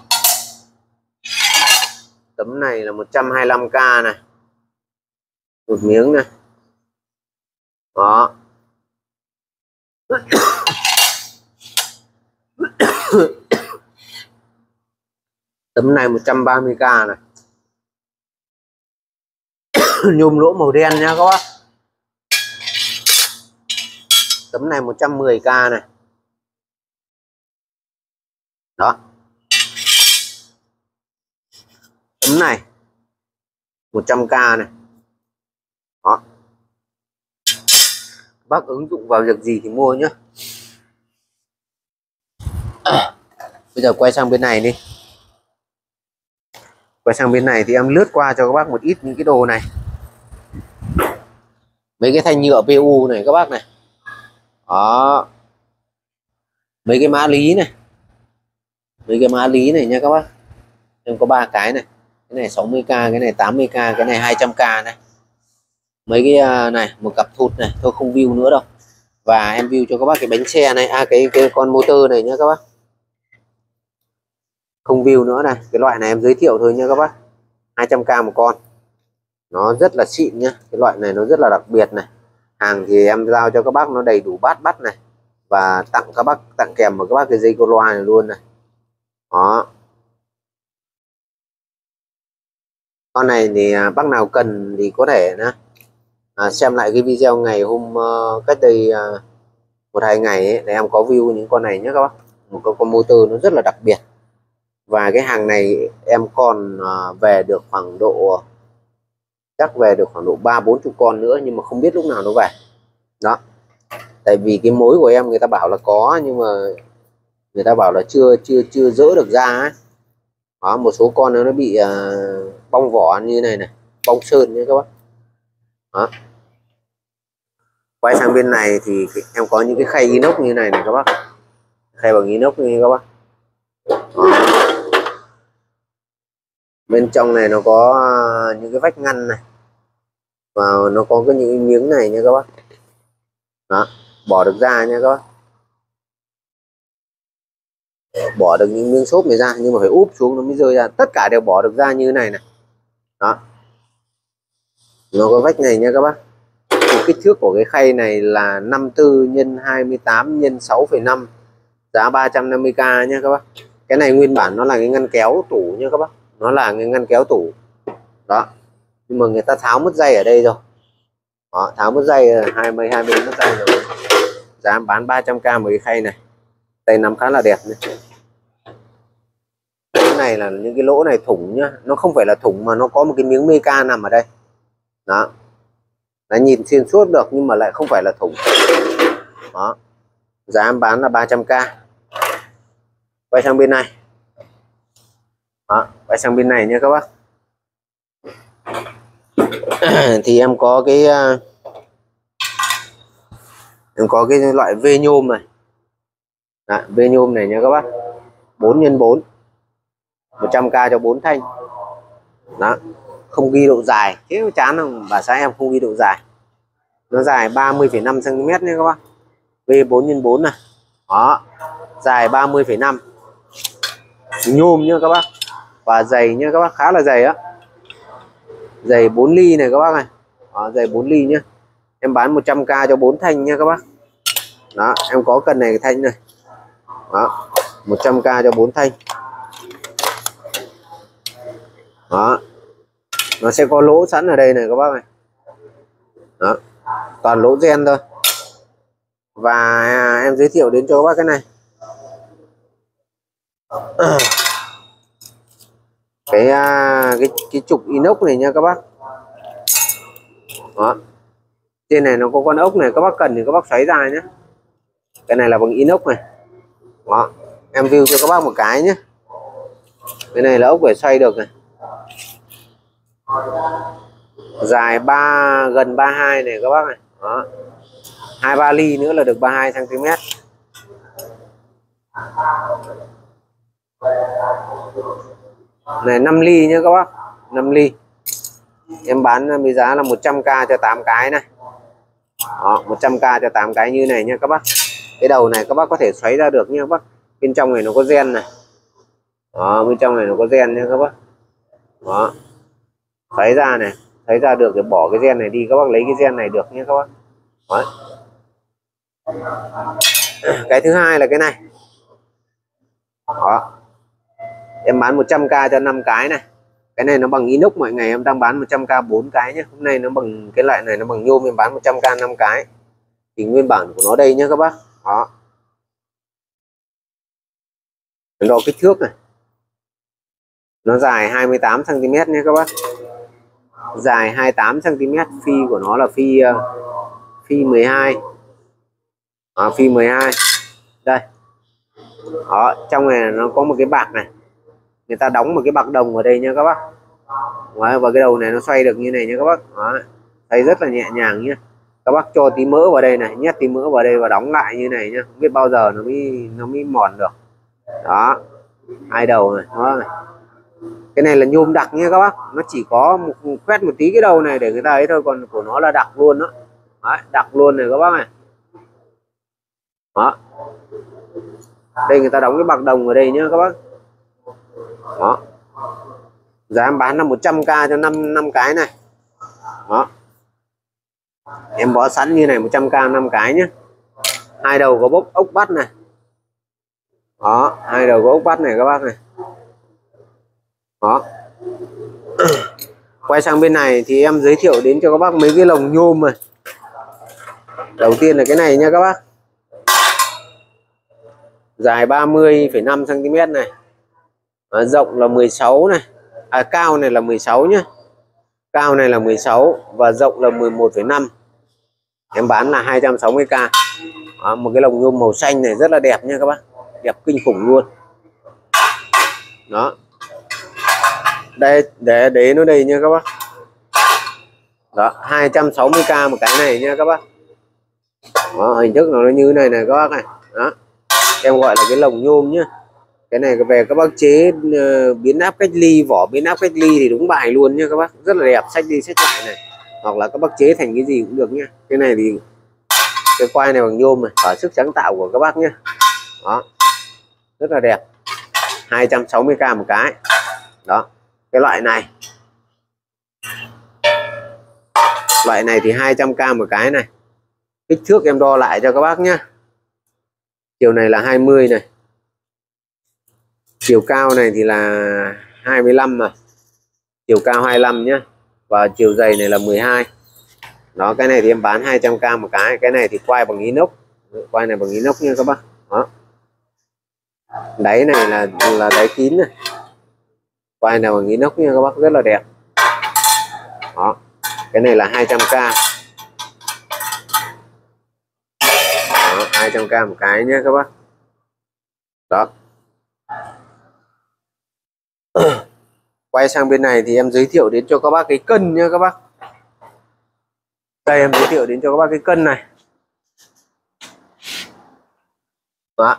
tấm này là 125k này, một miếng này. Đó, tấm này 130k này. Nhôm lỗ màu đen nha các bác. Tấm này 110k này. Đó, tấm này 100k này. Đó, bác ứng dụng vào việc gì thì mua nhé. Bây giờ quay sang bên này đi. Quay sang bên này thì em lướt qua cho các bác một ít những cái đồ này. Mấy cái thanh nhựa PU này các bác này. Đó, mấy cái mã lý này. Mấy cái mã lý này nha các bác. Em có 3 cái này. Cái này 60k, cái này 80k, cái này 200k này. Mấy cái này, một cặp thụt này, thôi không view nữa đâu. Và em view cho các bác cái bánh xe này, cái con motor này nhá các bác. Không view nữa này, cái loại này em giới thiệu thôi nha các bác. 200k một con. Nó rất là xịn nhá, cái loại này nó rất là đặc biệt này. Hàng thì em giao cho các bác nó đầy đủ bát bắt này, và tặng các bác, tặng kèm vào các bác cái dây cô loa này luôn này. Đó, con này thì bác nào cần thì có thể xem lại cái video ngày hôm cách đây 1-2 ngày ấy, để em có view những con này nhé các bác. Một con motor nó rất là đặc biệt. Và cái hàng này em còn về được khoảng độ, chắc về được khoảng độ 30-40 con nữa, nhưng mà không biết lúc nào nó về. Đó, tại vì cái mối của em người ta bảo là có, nhưng mà người ta bảo là chưa dỡ được ra ấy. Đó, một số con nó bị bong vỏ như này này, bong sơn nhé các bác. Đó. Quay sang bên này thì em có những cái khay inox như này này các bác, khay bằng inox như các bác. Đó. Bên trong này nó có những cái vách ngăn này, và nó có cái những miếng này nha các bác. Đó, bỏ được ra nha các bác, bỏ được những miếng xốp này ra, nhưng mà phải úp xuống nó mới rơi ra, tất cả đều bỏ được ra như này này. Đó, nó có vách này nha các bác. Thì kích thước của cái khay này là 54 x 28 x 6,5, giá 350k nha các bác. Cái này nguyên bản nó là cái ngăn kéo tủ nha các bác, nó là cái ngăn kéo tủ đó, nhưng mà người ta tháo mất dây ở đây rồi. Đó, tháo mất dây, hai bên mất dây rồi. Giá bán 300k một cái khay này, tay nắm khá là đẹp này. Cái này là những cái lỗ này thủng nhá, nó không phải là thủng mà nó có một cái miếng mica nằm ở đây. Đó, nó nhìn xuyên suốt được nhưng mà lại không phải là thủng. Đó, giá em bán là 300k. Quay sang bên này. Đó, quay sang bên này nha các bác. Thì em có cái loại V nhôm này. Đó, V nhôm này nha các bác, 4x4, 100k cho 4 thanh. Đó, không ghi độ dài, thế chán không bà xã em, không ghi độ dài. Nó dài 30,5 cm nha các bác, V 4x4 này. Đó, dài 30,5, nhôm nha các bác, và dày nha các bác, khá là dày á, dày 4 ly này các bác này. Đó, dày 4 ly nhá. Em bán 100k cho 4 thanh nha các bác. Đó, em có cần này cái thanh này. Đó, 100k cho 4 thanh. Đó, nó sẽ có lỗ sẵn ở đây này các bác này. Đó, toàn lỗ gen thôi. Và em giới thiệu đến cho các bác cái này. Cái trục inox này nha các bác. Đó, trên này nó có con ốc này, các bác cần thì các bác xoáy ra nhé. Cái này là bằng inox này. Đó, em view cho các bác một cái nhé. Cái này là ốc để xoay được này, dài gần 32 này các bác này. Đó, 2-3 ly nữa là được 32 cm. Này 5 ly nhé các bác, 5 ly. Em bán với giá là 100k cho 8 cái này. Đó, 100k cho 8 cái như này nha các bác. Cái đầu này các bác có thể xoáy ra được nha các bác. Bên trong này nó có gen này. Đó, bên trong này nó có gen nha các bác. Đó, xoáy ra này, xoáy ra được để bỏ cái gen này đi, các bác lấy cái gen này được nha các bác. Đó. Cái thứ hai là cái này. Đó, em bán 100k cho 5 cái này. Cái này nó bằng inox, mọi ngày em đang bán 100k 4 cái nhé. Hôm nay nó bằng cái loại này, nó bằng nhôm, em bán 100k 5 cái. Thì nguyên bản của nó đây nhé các bác. Đó, đo kích thước này, nó dài 28 cm nhé các bác, dài 28 cm. Phi của nó là phi 12. Phi 12 đây. Đó, trong này nó có một cái bạc này, người ta đóng một cái bạc đồng ở đây nha các bác. Đó, và cái đầu này nó xoay được như này nha các bác. Đó, xoay rất là nhẹ nhàng nhé. Các bác cho tí mỡ vào đây này, nhét tí mỡ vào đây và đóng lại như này nhá, không biết bao giờ nó mới mòn được. Đó, hai đầu này. Đó này, cái này là nhôm đặc nha các bác, nó chỉ có quét một tí cái đầu này để người ta ấy thôi, còn của nó là đặc luôn đó. Đấy, đặc luôn này các bác này. Đó, đây người ta đóng cái bạc đồng ở đây nhá các bác. Đó, giá em bán là 100k cho 5 cái này. Đó, em bó sẵn như này, 100k 5 cái nhé. Hai đầu có bốc ốc bắt này. Đó, hai đầu có ốc bắt này các bác này. Đó. Quay sang bên này thì em giới thiệu đến cho các bác mấy cái lồng nhôm này. Đầu tiên là cái này nha các bác, dài 30,5 cm này. Rộng là 16 này, cao này là 16 nhá, cao này là 16 và rộng là 11,5. Em bán là 260k. Đó, một cái lồng nhôm màu xanh này rất là đẹp nha các bác, đẹp kinh khủng luôn. Đó, Đây để nó đây nha các bác. Đó, 260k một cái này nha các bác. Đó, hình thức nó như này này các bác này. Đó, em gọi là cái lồng nhôm nhá. Cái này về các bác chế biến áp cách ly, vỏ biến áp cách ly thì đúng bài luôn nha các bác, rất là đẹp, xách đi xách lại này, hoặc là các bác chế thành cái gì cũng được nhá. Cái này thì cái quai này bằng nhôm này, thỏa sức sáng tạo của các bác nhá. Đó, rất là đẹp, 260k một cái. Đó, cái loại này thì 200k một cái này. Kích thước em đo lại cho các bác nhá. Chiều này là 20 này, chiều cao này thì là 25 mà, chiều cao 25 nhá, và chiều dày này là 12. Đó, cái này thì em bán 200k một cái này thì quai bằng inox, quai này bằng inox nha các bác. Đó, đáy này là đáy kín này, quai này bằng inox nha các bác, rất là đẹp. Đó, cái này là 200k. Đó, 200k một cái nhé các bác. Đó, quay sang bên này thì em giới thiệu đến cho các bác cái cân nha các bác. Đây em giới thiệu đến cho các bác cái cân này. Đó.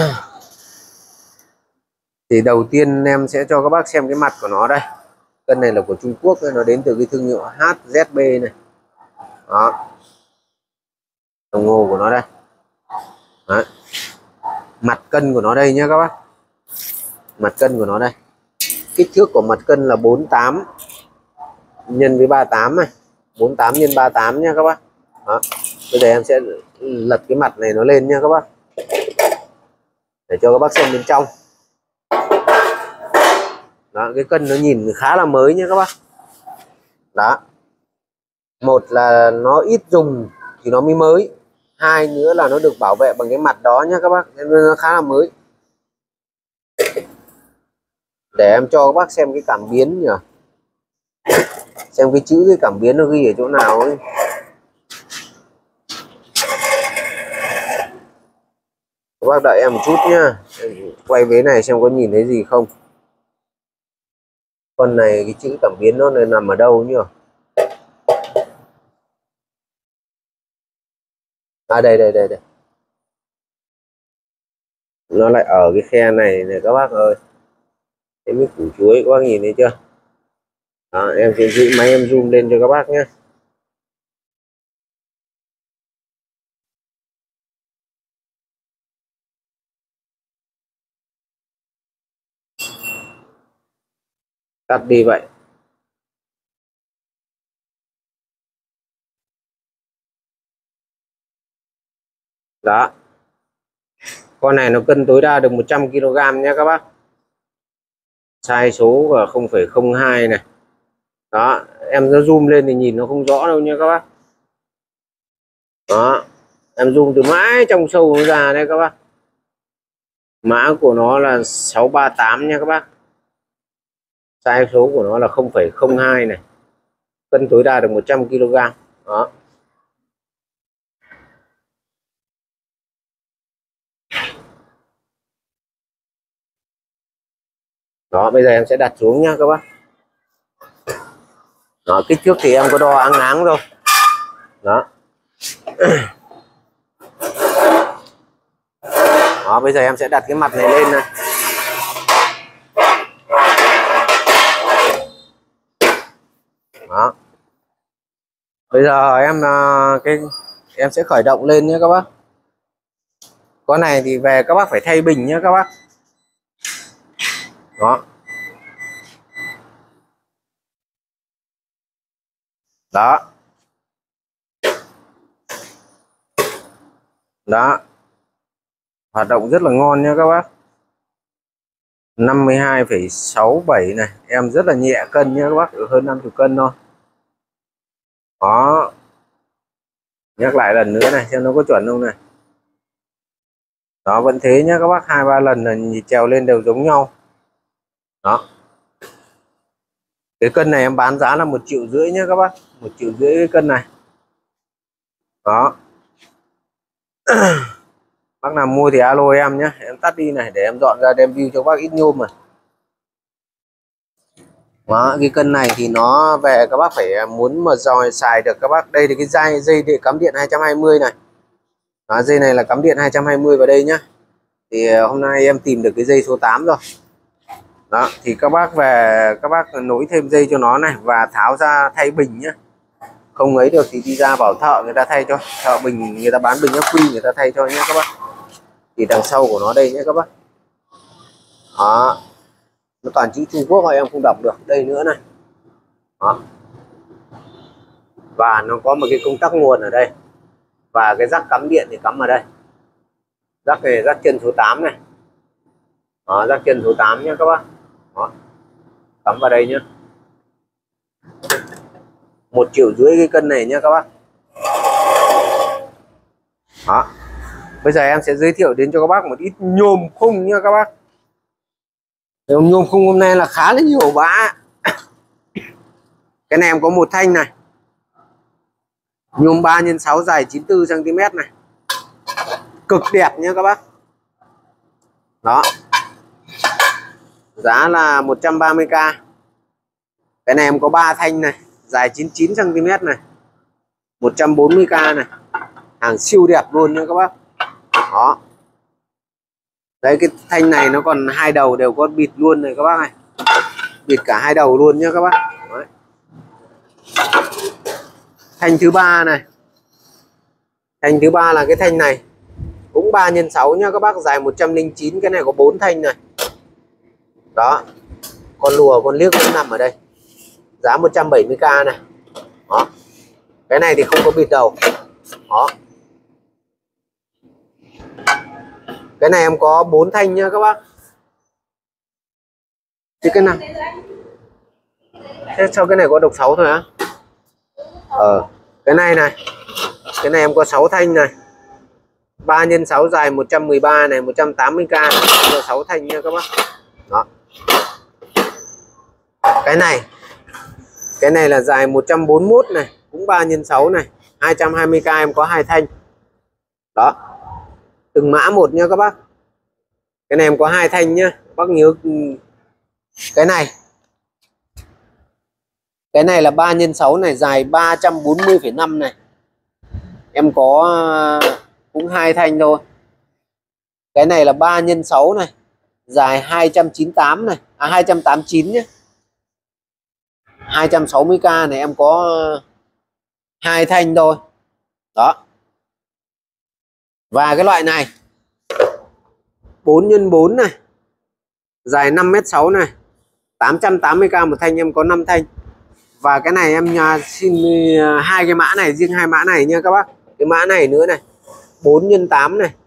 Thì đầu tiên em sẽ cho các bác xem cái mặt của nó đây. Cân này là của Trung Quốc, nó đến từ cái thương hiệu HZB này. Đó, đồng hồ của nó đây. Đó, mặt cân của nó đây nhé các bác. Mặt cân của nó đây, kích thước của mặt cân là 48 nhân với 38 này, 48 nhân 38 nha các bác. Đó, bây giờ em sẽ lật cái mặt này nó lên nha các bác, để cho các bác xem bên trong. Đó, cái cân nó nhìn khá là mới nha các bác. Đó, một là nó ít dùng thì nó mới mới, hai nữa là nó được bảo vệ bằng cái mặt đó nhá các bác, nên nó khá là mới. Để em cho các bác xem cái cảm biến nhỉ, xem cái chữ cái cảm biến nó ghi ở chỗ nào ấy. Các bác đợi em một chút nhá, quay vế này xem có nhìn thấy gì không. Con này cái chữ cảm biến nó nằm ở đâu nhỉ? À đây. Nó lại ở cái khe này này các bác ơi. Cái miếng củ chuối các bác nhìn thấy chưa? Đó, em sẽ giữ máy em zoom lên cho các bác nhé. Tắt đi vậy. Đó, con này nó cân tối đa được 100 kg nhé các bác. Sai số là 0,02 này. Đó, em nó zoom lên thì nhìn nó không rõ đâu nha các bác. Đó, em zoom từ mãi trong sâu nó ra đây các bác. Mã của nó là 638 nha các bác. Sai số của nó là 0,02 này. Cân tối đa được 100 kg. Đó. Đó, bây giờ em sẽ đặt xuống nha các bác. Đó, kích thước thì em có đo áng áng rồi. Đó. Đó, bây giờ em sẽ đặt cái mặt này lên này. Đó. Bây giờ em sẽ khởi động lên nhé các bác. Con này thì về các bác phải thay bình nhé các bác. Đó. Đó. Đó. Hoạt động rất là ngon nha các bác. 52,67 này, em rất là nhẹ cân nha các bác, được hơn 50 cân thôi. Đó. Nhắc lại lần nữa này xem nó có chuẩn không này. Đó, vẫn thế nhá các bác, 2-3 lần là nhịp trèo lên đều giống nhau. Đó, cái cân này em bán giá là 1,5 triệu nhé các bác, 1,5 triệu cái cân này. Đó. Bác nào mua thì alo em nhé, em tắt đi này để em dọn ra đem view cho bác ít nhôm mà. Đó, cái cân này thì nó về các bác phải muốn mà dòi xài được các bác. Đây thì cái dây để cắm điện 220 này. Đó, dây này là cắm điện 220 vào đây nhá. Thì hôm nay em tìm được cái dây số 8 rồi. Đó thì các bác về các bác nối thêm dây cho nó này và tháo ra thay bình nhá. Không ấy được thì đi ra bảo thợ người ta thay cho, thợ bình người ta bán bình ắc quy người ta thay cho nhé các bác. Thì đằng sau của nó đây nhé các bác. Đó, nó toàn chữ Trung Quốc mà em không đọc được. Đây nữa này. Đó. Và nó có một cái công tắc nguồn ở đây. Và cái rắc cắm điện thì cắm ở đây. Rắc này rắc chân số 8 này. Đó, rắc chân số 8 nhé các bác. Đó. Cắm vào đây nhé. 1,5 triệu cái cân này nhé các bác. Đó. Bây giờ em sẽ giới thiệu đến cho các bác một ít nhôm khung nha các bác. Nhôm khung hôm nay là khá là nhiều bã. Cái này em có một thanh này. Nhôm 3x6 dài 94 cm này. Cực đẹp nhé các bác. Đó. Giá là 130k. Cái này em có 3 thanh này, dài 99 cm này. 140k này. Hàng siêu đẹp luôn nha các bác. Đó. Đấy cái thanh này nó còn hai đầu đều có bịt luôn này các bác này. Bịt cả hai đầu luôn nhá các bác. Đấy. Thanh thứ ba này. Thanh thứ ba là cái thanh này. Cũng 3x6 nhá các bác, dài 109, cái này có 4 thanh này. Đó. Con lùa con liếc cũng nằm ở đây. Giá 170k này. Đó. Cái này thì không có bịt đầu. Đó. Cái này em có 4 thanh nhá các bác. Chứ cái nào? Thế sao cái này có độc 6 thôi á? Cái này này. Cái này em có 6 thanh này. 3x6 dài 113 này, 180k này. Có 6 thanh nha các bác. Đó. Cái này là dài 141 này, cũng 3x6 này, 220k em có 2 thanh. Đó. Từng mã một nha các bác. Cái này em có 2 thanh nhá. Bác nhớ cái này. Cái này là 3x6 này, dài 340,5 này. Em có cũng 2 thanh thôi. Cái này là 3x6 này, dài 298 này, 289 nhé. 260k này em có 2 thanh thôi. Đó. Và cái loại này 4x4 này, dài 5m6 này, 880k một thanh em có 5 thanh. Và cái này em xin hai cái mã này, riêng hai mã này nha các bác. Cái mã này nữa này, 4x8 này,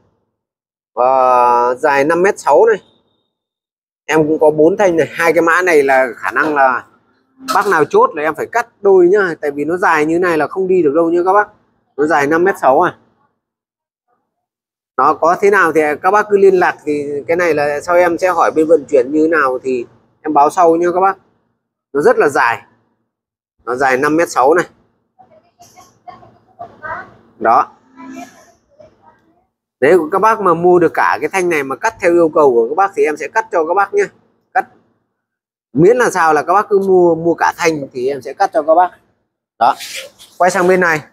dài 5m6 này, em cũng có 4 thanh này. Hai cái mã này là khả năng là bác nào chốt là em phải cắt đôi nhá, tại vì nó dài như này là không đi được đâu nhá các bác. Nó dài 5m6 à. Nó có thế nào thì các bác cứ liên lạc, thì cái này là sau em sẽ hỏi bên vận chuyển như thế nào thì em báo sau nhá các bác. Nó rất là dài. Nó dài 5m6 này. Đó. Nếu các bác mà mua được cả cái thanh này mà cắt theo yêu cầu của các bác thì em sẽ cắt cho các bác nhé. Cắt miễn là sao là các bác cứ mua cả thanh thì em sẽ cắt cho các bác. Đó. Quay sang bên này.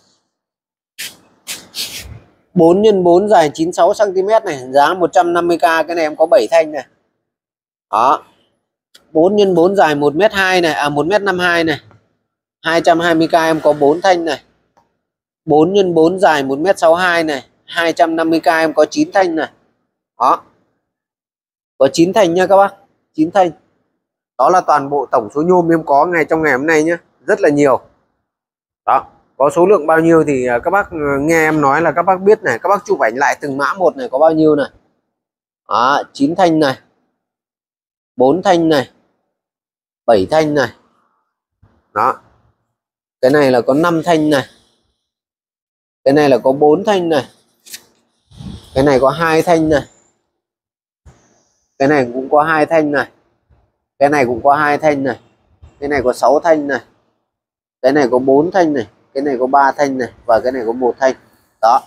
4x4 dài 96 cm này, giá 150k. Cái này em có 7 thanh này. Đó. 4x4 dài 1m2 này, 1m52 này, 220k em có 4 thanh này. 4x4 dài 1m62 này, 250k em có 9 thanh này. Đó. Có 9 thanh nha các bác. 9 thanh. Đó là toàn bộ tổng số nhôm em có trong ngày hôm nay nhé. Rất là nhiều. Đó. Có số lượng bao nhiêu thì các bác nghe em nói là các bác biết này. Các bác chụp ảnh lại từng mã một này có bao nhiêu này. Đó. 9 thanh này, 4 thanh này, 7 thanh này. Đó. Cái này là có 5 thanh này. Cái này là có 4 thanh này. Cái này có 2 thanh này. Cái này cũng có 2 thanh này. Cái này cũng có 2 thanh này. Cái này có 6 thanh này. Cái này có 4 thanh này. Cái này có 3 thanh này. Và cái này có 1 thanh. Đó.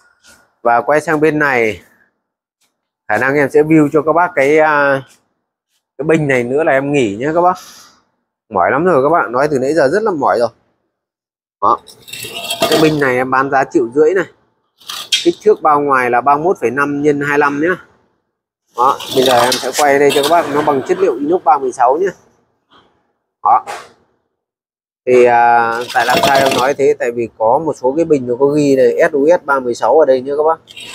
Và quay sang bên này, khả năng em sẽ view cho các bác Cái bình này nữa là em nghỉ nhé các bác, mỏi lắm rồi các bạn, nói từ nãy giờ rất là mỏi rồi. Đó, cái bình này em bán giá 1,5 triệu này, kích thước bao ngoài là 31,5 x 25 nhá. Đó, bây giờ em sẽ quay đây cho các bác, nó bằng chất liệu inox 316 nhé. Đó, thì tại làm sao em nói thế, tại vì có một số cái bình nó có ghi này SUS 316 ở đây nhé các bác.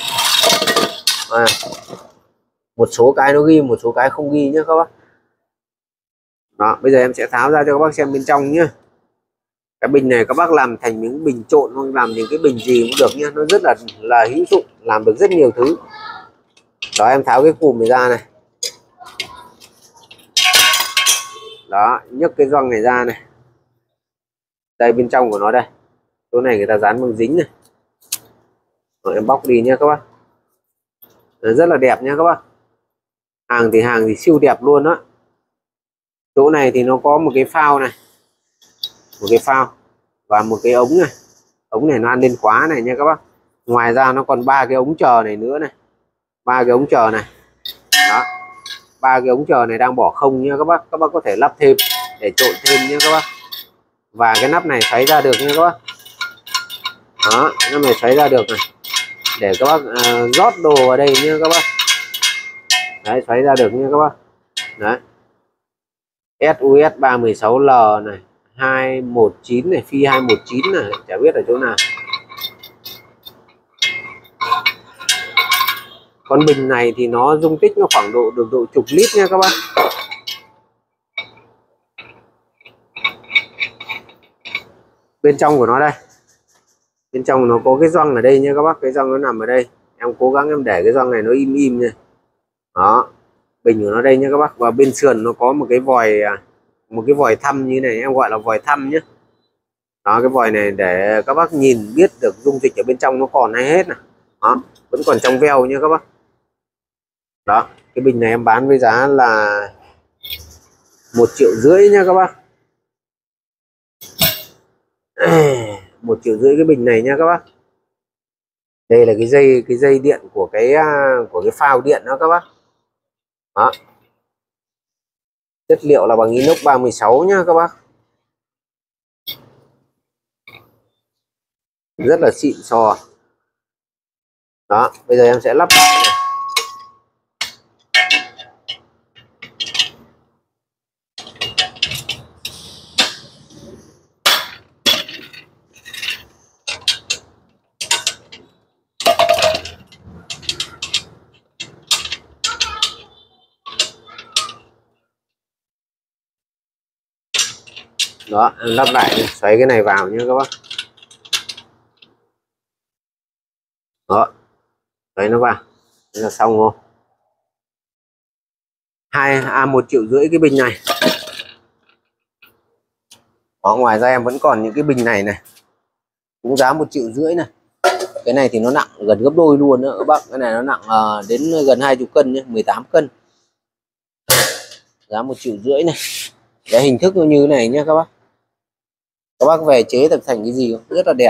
Một số cái nó ghi, một số cái không ghi nhé các bác. Đó, bây giờ em sẽ tháo ra cho các bác xem bên trong nhé. Cái bình này các bác làm thành những bình trộn hoặc làm những cái bình gì cũng được nhé, nó rất là hữu dụng, làm được rất nhiều thứ. Đó, em tháo cái cùm này ra này. Đó, nhấc cái gioăng này ra này. Đây bên trong của nó đây, chỗ này người ta dán bằng dính này. Rồi em bóc đi nhé các bác. Rất là đẹp nha các bác, hàng thì siêu đẹp luôn đó. Chỗ này thì nó có một cái phao này, một cái phao và một cái ống này. Ống này nó ăn lên khóa này nha các bác. Ngoài ra nó còn 3 cái ống chờ này nữa này, 3 cái ống chờ này. Đó, 3 cái ống chờ này đang bỏ không nha các bác có thể lắp thêm để trộn thêm nha các bác. Và cái nắp này xoáy ra được nha các bác. Đó, nắp này xoáy ra được này, để các bác rót đồ vào đây nha các bác. Đấy, xoáy ra được nha các bác. Đấy, SUS 316L này, 219 này, phi 219 này, chả biết ở chỗ nào. Con bình này thì nó dung tích nó khoảng được độ chục lít nha các bác. Bên trong của nó đây, bên trong nó có cái gioăng ở đây nha các bác, cái gioăng nó nằm ở đây. Em cố gắng em để cái gioăng này nó im nha. Đó, bình của nó đây nha các bác. Và bên sườn nó có một cái vòi thăm như này, em gọi là vòi thăm nhé. Đó, cái vòi này để các bác nhìn biết được dung dịch ở bên trong nó còn hay hết này. Đó, vẫn còn trong veo nha các bác. Đó, cái bình này em bán với giá là 1,5 triệu nha các bác. 1,5 triệu cái bình này nha các bác. Đây là cái dây điện của cái phao điện đó các bác. Đó, chất liệu là bằng inox 316 nhá các bác, rất là xịn sò. Đó, bây giờ em sẽ lắp lại này. Đó, em lắp lại, xoáy cái này vào nhé các bác. Đó, xoáy nó vào, thế là xong rồi. 1,5 triệu cái bình này. Đó, ngoài ra em vẫn còn những cái bình này này, cũng giá 1,5 triệu này. Cái này thì nó nặng gần gấp đôi luôn nữa các bác. Cái này nó nặng đến gần 20 cân nhé, 18 cân. Giá 1,5 triệu này. Cái hình thức nó như thế này nhé các bác. Các bác về chế tập thành cái gì không? Rất là đẹp.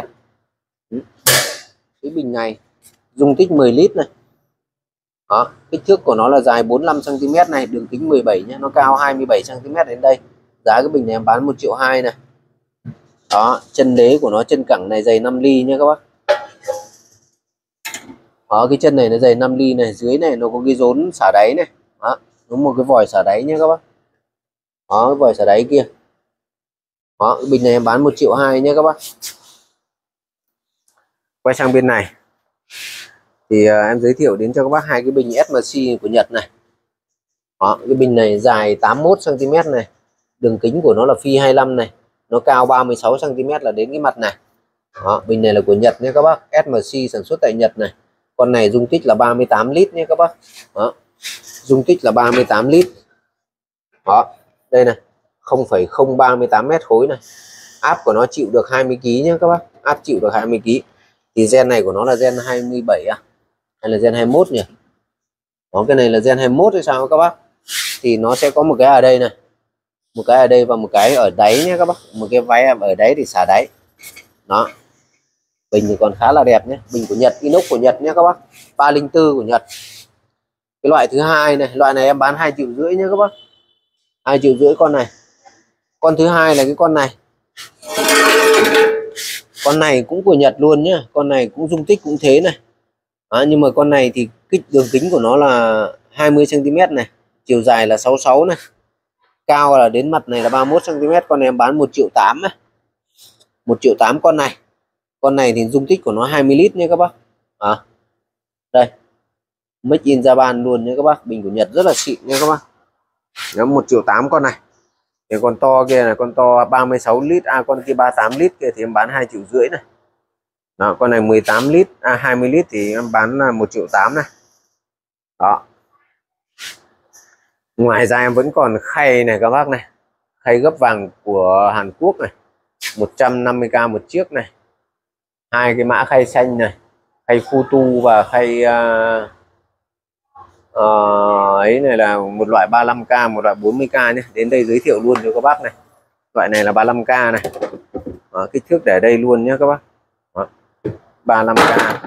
Cái bình này dung tích 10 lít này. Đó, kích thước của nó là dài 45 cm này, đường kính 17 nhé, nó cao 27 cm đến đây. Giá cái bình này em bán 1,2 triệu này. Đó, chân đế của nó, chân cẳng này dày 5 ly nha các bác. Đó, cái chân này nó dày 5 ly này, dưới này nó có cái rốn xả đáy này. Đó, đúng một cái vòi xả đáy nhé các bác. Đó, cái vòi xả đáy kia. Đó, cái bình này em bán 1,2 triệu nhé các bác. Quay sang bên này thì em giới thiệu đến cho các bác hai cái bình SMC của Nhật này. Đó, cái bình này dài 81 cm này, đường kính của nó là phi 25 này, nó cao 36 cm là đến cái mặt này. Đó, bình này là của Nhật nhé các bác, SMC sản xuất tại Nhật này. Con này dung tích là 38 lít nhé các bác. Đó, dung tích là 38 lít. Đó, đây này, 0,038 mét khối này. Áp của nó chịu được 20 kg nhé các bác, áp chịu được 20 kg. Thì gen này của nó là gen 27 à, hay là gen 21 nhỉ? Đó, cái này là gen 21 hay sao các bác? Thì nó sẽ có một cái ở đây này, một cái ở đây và một cái ở đáy nhé các bác. Một cái váy ở đáy thì xả đáy. Đó, bình thì còn khá là đẹp nhé, bình của Nhật, inox của Nhật nhé các bác, 304 của Nhật. Cái loại thứ hai này, loại này em bán 2,5 triệu nhé các bác. 2,5 triệu con này. Con thứ hai là cái con này. Con này cũng của Nhật luôn nhá, con này cũng dung tích cũng thế này. Nhưng mà con này thì đường kính của nó là 20 cm này, chiều dài là 66 này, cao là đến mặt này là 31 cm. Con này em bán 1,8 triệu này, 1,8 triệu con này. Con này thì dung tích của nó 20 lít nha các bác. Đây, Make in Japan luôn nha các bác, bình của Nhật rất là xịn nha các bác. Nó 1,8 triệu con này. Thì con to kia này, con to 36 lít, con kia 38 lít kia thì em bán 2,5 triệu này. Đó, con này 18 lít, 20 lít thì em bán là 1,8 triệu này. Đó. Ngoài ra em vẫn còn khay này các bác này. Khay gấp vàng của Hàn Quốc này, 150k một chiếc này. Hai cái mã khay xanh này, khay Futu và khay ấy này là một loại 35k, một loại 40k nhé. Đến đây giới thiệu luôn cho các bác này. Loại này là 35k này. Đó, kích thước để đây luôn nhé các bác. Đó, 35k.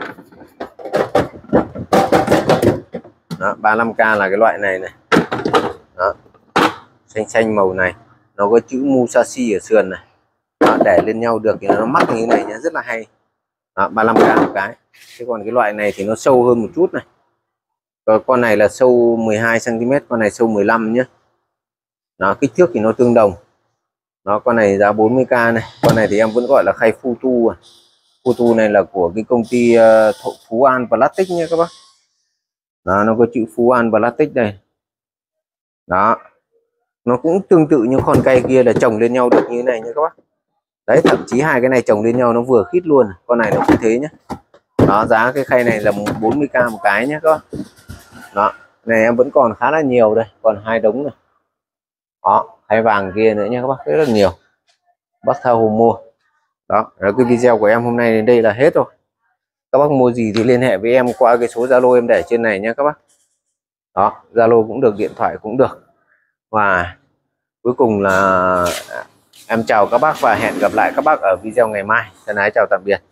Đó, 35k là cái loại này này. Đó, xanh xanh màu này, nó có chữ Musashi ở sườn này. Đó, để lên nhau được thì nó mắc như thế này nhá, rất là hay. Đó, 35k một cái. Thế còn cái loại này thì nó sâu hơn một chút này. Con này là sâu 12 cm, con này sâu 15 nhé. Đó, kích thước thì nó tương đồng. Đó, con này giá 40k này. Con này thì em vẫn gọi là khay Futu. Futu này là của cái công ty Phú An Plastic nhé các bác. Đó, nó có chữ Phú An Plastic đây. Đó, nó cũng tương tự như con cây kia là chồng lên nhau được như thế này nha các bác. Đấy, thậm chí hai cái này chồng lên nhau nó vừa khít luôn. Con này nó cũng thế nhé. Đó, giá cái khay này là 40k một cái nhé các bác. Đó, này em vẫn còn khá là nhiều đây, còn 2 đống này. Đó, khay vàng kia nữa nha các bác, rất là nhiều. Bác tha hồ mua. Đó, cái video của em hôm nay đến đây là hết rồi. Các bác mua gì thì liên hệ với em qua cái số Zalo em để trên này nhé các bác. Đó, Zalo cũng được, điện thoại cũng được. Và cuối cùng là em chào các bác và hẹn gặp lại các bác ở video ngày mai. Thân ái chào tạm biệt.